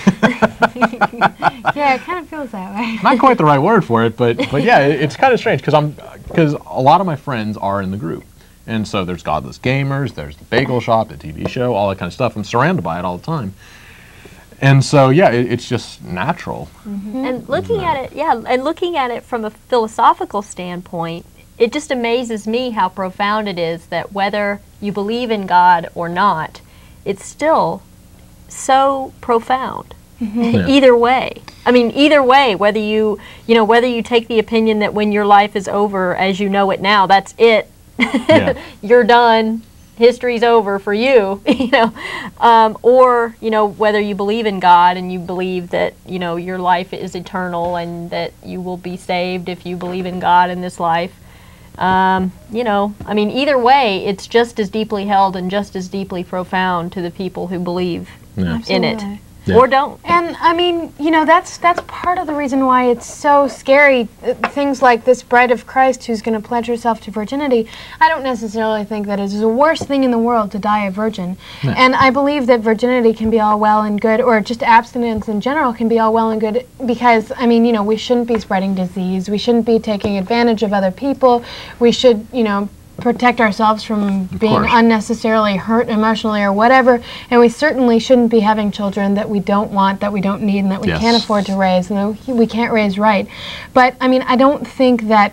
Yeah, it kind of feels that way. Not quite the right word for it, but but yeah, it, it's kind of strange because I'm because a lot of my friends are in the group, and so there's Godless Gamers, there's the Bagel Shop, the T V show, all that kind of stuff. I'm surrounded by it all the time, and so yeah, it, it's just natural. Mm-hmm. And looking at it, yeah, and looking at it from a philosophical standpoint, it just amazes me how profound it is that whether you believe in God or not, it's still so profound. Mm-hmm. Yeah. Either way. I mean, either way, whether you, you know, whether you take the opinion that when your life is over as you know it now, that's it. Yeah. You're done. History's over for you, you know, um, or, you know, whether you believe in God and you believe that, you know, your life is eternal and that you will be saved if you believe in God in this life. Um, you know, I mean, either way, it's just as deeply held and just as deeply profound to the people who believe yeah. in it. Yeah. Or don't. And I mean, you know, that's that's part of the reason why it's so scary. Uh, things like this bride of Christ who's going to pledge herself to virginity. I don't necessarily think that it is the worst thing in the world to die a virgin. Yeah. And I believe that virginity can be all well and good, or just abstinence in general can be all well and good because, I mean, you know, we shouldn't be spreading disease. We shouldn't be taking advantage of other people. We should, you know, protect ourselves from being unnecessarily hurt emotionally or whatever, and we certainly shouldn't be having children that we don't want, that we don't need, and that we yes. can't afford to raise, and that we can't raise right. But I mean, I don't think that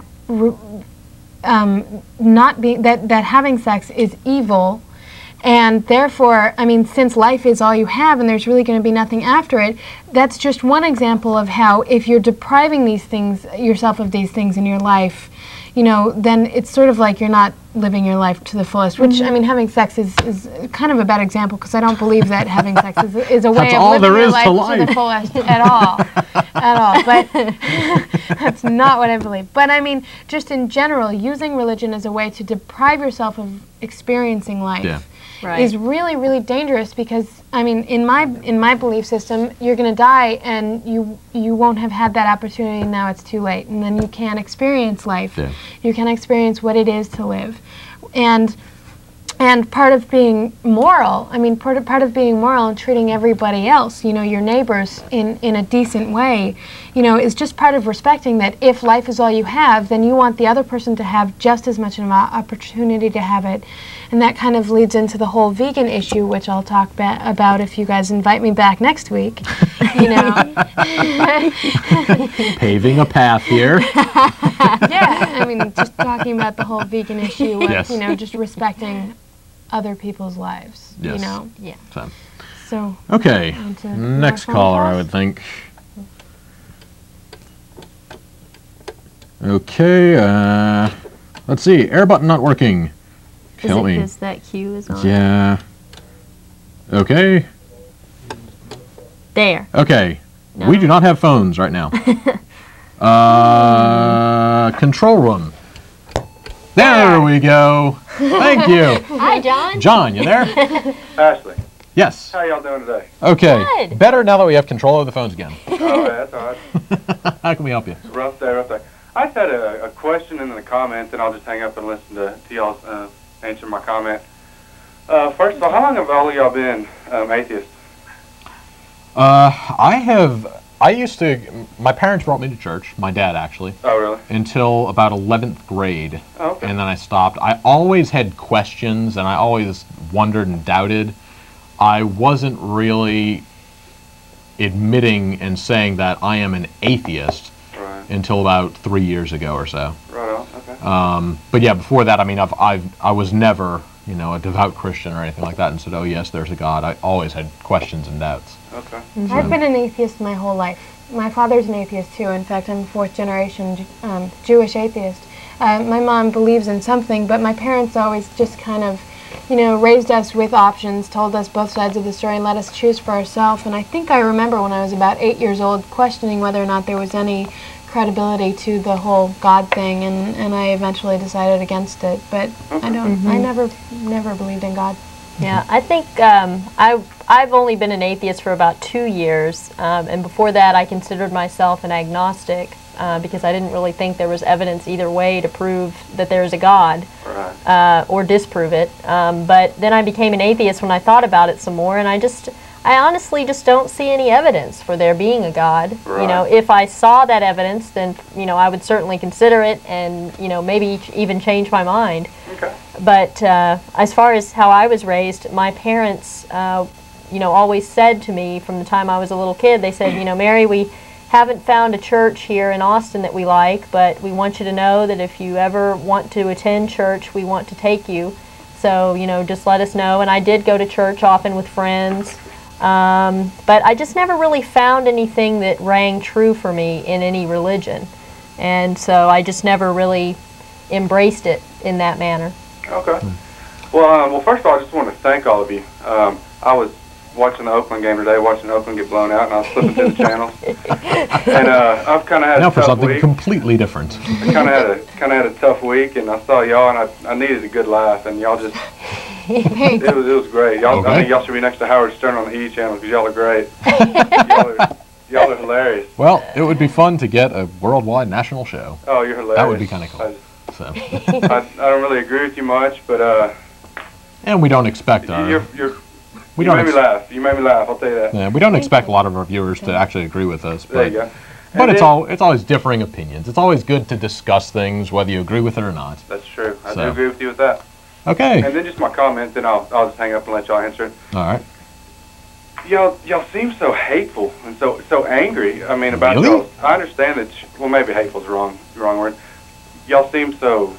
um, not being that that having sex is evil, and therefore, I mean, since life is all you have, and there's really going to be nothing after it, that's just one example of how if you're depriving these things yourself of these things in your life, you know, then it's sort of like you're not living your life to the fullest, which, mm-hmm. I mean, having sex is, is kind of a bad example because I don't believe that having sex is, is a way that's of all living there your is life to, to, life. the fullest at all, at all. But that's not what I believe. But I mean, just in general, using religion as a way to deprive yourself of experiencing life yeah. right. is really, really dangerous because, I mean, in my in my belief system, you're going to die and you you won't have had that opportunity, and now it's too late, and then you can't experience life. Yeah. You can't experience what it is to live. And and part of being moral, I mean, part of, part of being moral and treating everybody else, you know, your neighbors in, in a decent way, you know, is just part of respecting that if life is all you have, then you want the other person to have just as much of an opportunity to have it. And that kind of leads into the whole vegan issue, which I'll talk ba- about if you guys invite me back next week, you know. Paving a path here. Yeah, I mean, just talking about the whole vegan issue of, yes. you know, just respecting other people's lives, yes. you know. Yeah. So, so okay, next caller, I would think. Okay, uh, let's see, air button not working. Is Help it me. because that cue is on? Yeah. Okay. There. Okay. No. We do not have phones right now. uh, control room. There, there we go. Thank you. Hi, John. John, you there? Ashley. Yes. How y'all doing today? Okay. Good. Better now that we have control of the phones again. All right, that's all right. How can we help you? Rough day, rough day. I just had a, a question and then a comment, and I'll just hang up and listen to, to y'all uh, answer my comment. Uh, first of all, how long have all of y'all been um, atheists? Uh, I have... I used to... My parents brought me to church. My dad, actually. Oh, really? Until about eleventh grade. Oh, okay. And then I stopped. I always had questions, and I always wondered and doubted. I wasn't really admitting and saying that I am an atheist right. until about three years ago or so. Right on, okay. Um, but yeah, before that, I mean, I've, I've, I was never, you know, a devout Christian or anything like that and said, oh yes, there's a God. I always had questions and doubts. Okay. Mm-hmm. I've been an atheist my whole life. My father's an atheist too. In fact, I'm a fourth generation um, Jewish atheist. Uh, my mom believes in something, but my parents always just kind of, you know, raised us with options, told us both sides of the story, and let us choose for ourselves. And I think I remember when I was about eight years old questioning whether or not there was any credibility to the whole God thing, and, and I eventually decided against it. But I don't, Mm-hmm. I never, never believed in God. Yeah, I think um, I, I've only been an atheist for about two years, um, and before that I considered myself an agnostic uh, because I didn't really think there was evidence either way to prove that there's a God uh, or disprove it. Um, but then I became an atheist when I thought about it some more, and I just, I honestly just don't see any evidence for there being a God. Right. You know, if I saw that evidence, then, you know, I would certainly consider it and, you know, maybe even change my mind. Okay. But uh, as far as how I was raised, my parents, uh, you know, always said to me from the time I was a little kid, they said, you know, Mary, we haven't found a church here in Austin that we like, but we want you to know that if you ever want to attend church, we want to take you. So, you know, just let us know. And I did go to church often with friends. Um, but I just never really found anything that rang true for me in any religion. And so I just never really embraced it in that manner. Okay. Well, um, well, first of all, I just want to thank all of you. Um, I was watching the Oakland game today, watching Oakland get blown out, and I was flipping through the channels. And uh, I've kind of had Now a for tough something week. completely different. I kind of had a kind of had a tough week, and I saw y'all, and I, I needed a good laugh, and y'all just it was it was great. Y'all, Okay. I think y'all should be next to Howard Stern on the E channel because y'all are great. y'all, are, y'all are hilarious. Well, it would be fun to get a worldwide national show. Oh, you're hilarious. That would be kind of cool. I, So, I, I don't really agree with you much, but uh, and we don't expect our you're you're we you don't made me ex- laugh. You made me laugh. I'll tell you that. yeah, we don't expect a lot of our viewers to actually agree with us. But, There you go. But And it's then- all it's always differing opinions. It's always good to discuss things, whether you agree with it or not. That's true. I So. do agree with you with that. Okay. And then just my comment, then I'll I'll just hang up and let y'all answer it. All right. Y'all y'all seem so hateful and so so angry. I mean about Really? y'all. I understand that. Well, maybe hateful is the wrong the wrong word. Y'all seem so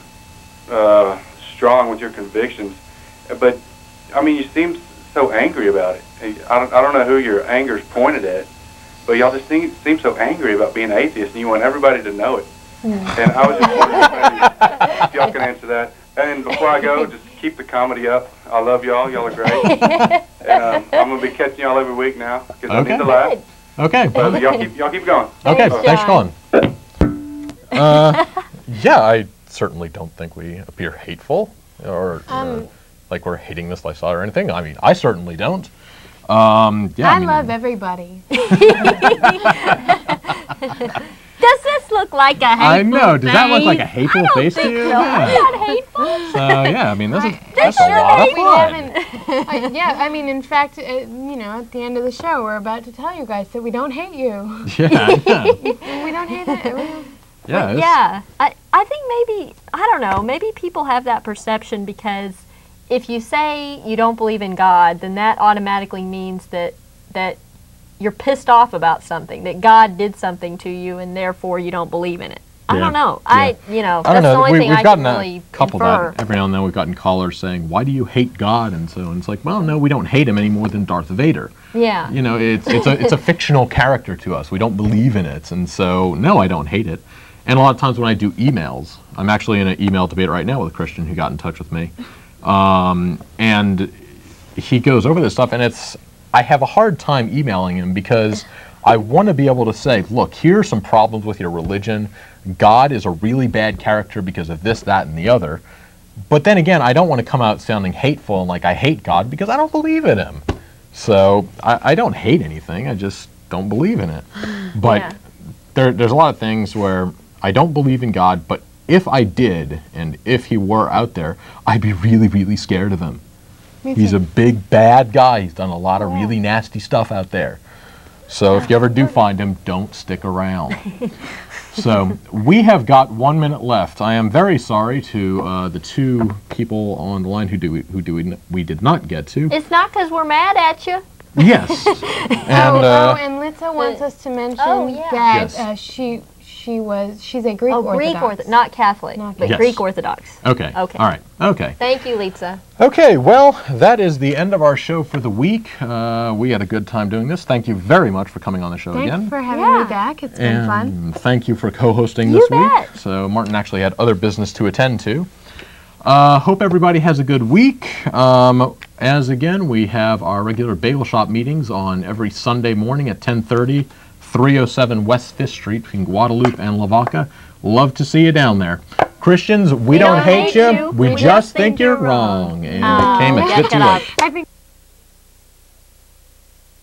uh, strong with your convictions, but I mean you seem so angry about it. I don't I don't know who your anger's pointed at, but y'all just seem seem so angry about being atheist, and you want everybody to know it. And I was just wondering if, maybe, if y'all can answer that. And before I go, just keep the comedy up. I love y'all. Y'all are great. And um, I'm gonna be catching y'all every week now because I Okay. need to laugh. Okay. But y'all keep y'all keep going. Okay. Thanks, Thanks for John. calling. Uh, yeah, I certainly don't think we appear hateful or, Um, or like we're hating this lifestyle or anything. I mean, I certainly don't. Um, yeah, I, I mean, love everybody. Does this look like a hateful I know. Does that look face? like a hateful I don't face to think you? so. Yeah. I'm not hateful. So yeah, I mean, this is I- that's a lot of We fun. haven't, uh, yeah, I mean, in fact, uh, you know, at the end of the show, we're about to tell you guys that we don't hate you. Yeah, yeah, We don't hate it. We don't- yeah. it's- Yeah, I, I think maybe, I don't know, maybe people have that perception because if you say you don't believe in God, then that automatically means that that you're pissed off about something, that God did something to you and therefore you don't believe in it. I Yeah. don't know. Yeah. I, you know, I that's don't know. the only we, thing we've I gotten can a really couple infer. that every now and then we've gotten callers saying, "Why do you hate God?" And so and it's like, well, no, we don't hate him any more than Darth Vader. Yeah. You know, it's it's a it's a fictional character to us. We don't believe in it, and so no, I don't hate it. And a lot of times when I do emails, I'm actually in an email debate right now with a Christian who got in touch with me, um, and he goes over this stuff, and it's I have a hard time emailing him because I want to be able to say, look, here are some problems with your religion. God is a really bad character because of this, that, and the other. But then again, I don't want to come out sounding hateful and like I hate God because I don't believe in him. So I, I don't hate anything. I just don't believe in it. But Yeah. there, there's a lot of things where I don't believe in God, but if I did, and if he were out there, I'd be really, really scared of him. He's a big, bad guy. He's done a lot of really nasty stuff out there. So if you ever do find him, don't stick around. So we have got one minute left. I am very sorry to uh, the two people on the line who do we, who do we, we did not get to. It's not because we're mad at you. Yes. And oh, uh, oh, and Litsa wants us to mention Oh, yeah. that Yes. uh, she she she was, she's a Greek oh, Orthodox. Greek Orthodox, not Catholic, Not but Yes. Greek Orthodox. Okay. Okay. All right. Okay. Thank you, Litsa. Okay, well, that is the end of our show for the week. Uh, we had a good time doing this. Thank you very much for coming on the show Thanks again. for having Yeah. me back. It's been and fun. thank you for co-hosting You this bet. week. So Martin actually had other business to attend to. Uh, hope everybody has a good week. Um, as again, we have our regular bagel shop meetings on every Sunday morning at ten thirty, three oh seven West fifth Street between Guadalupe and Lavaca. Love to see you down there. Christians, we, don't, hate, you. We, just think, you're wrong. And Oh, it came a yuck bit too it up. late. I think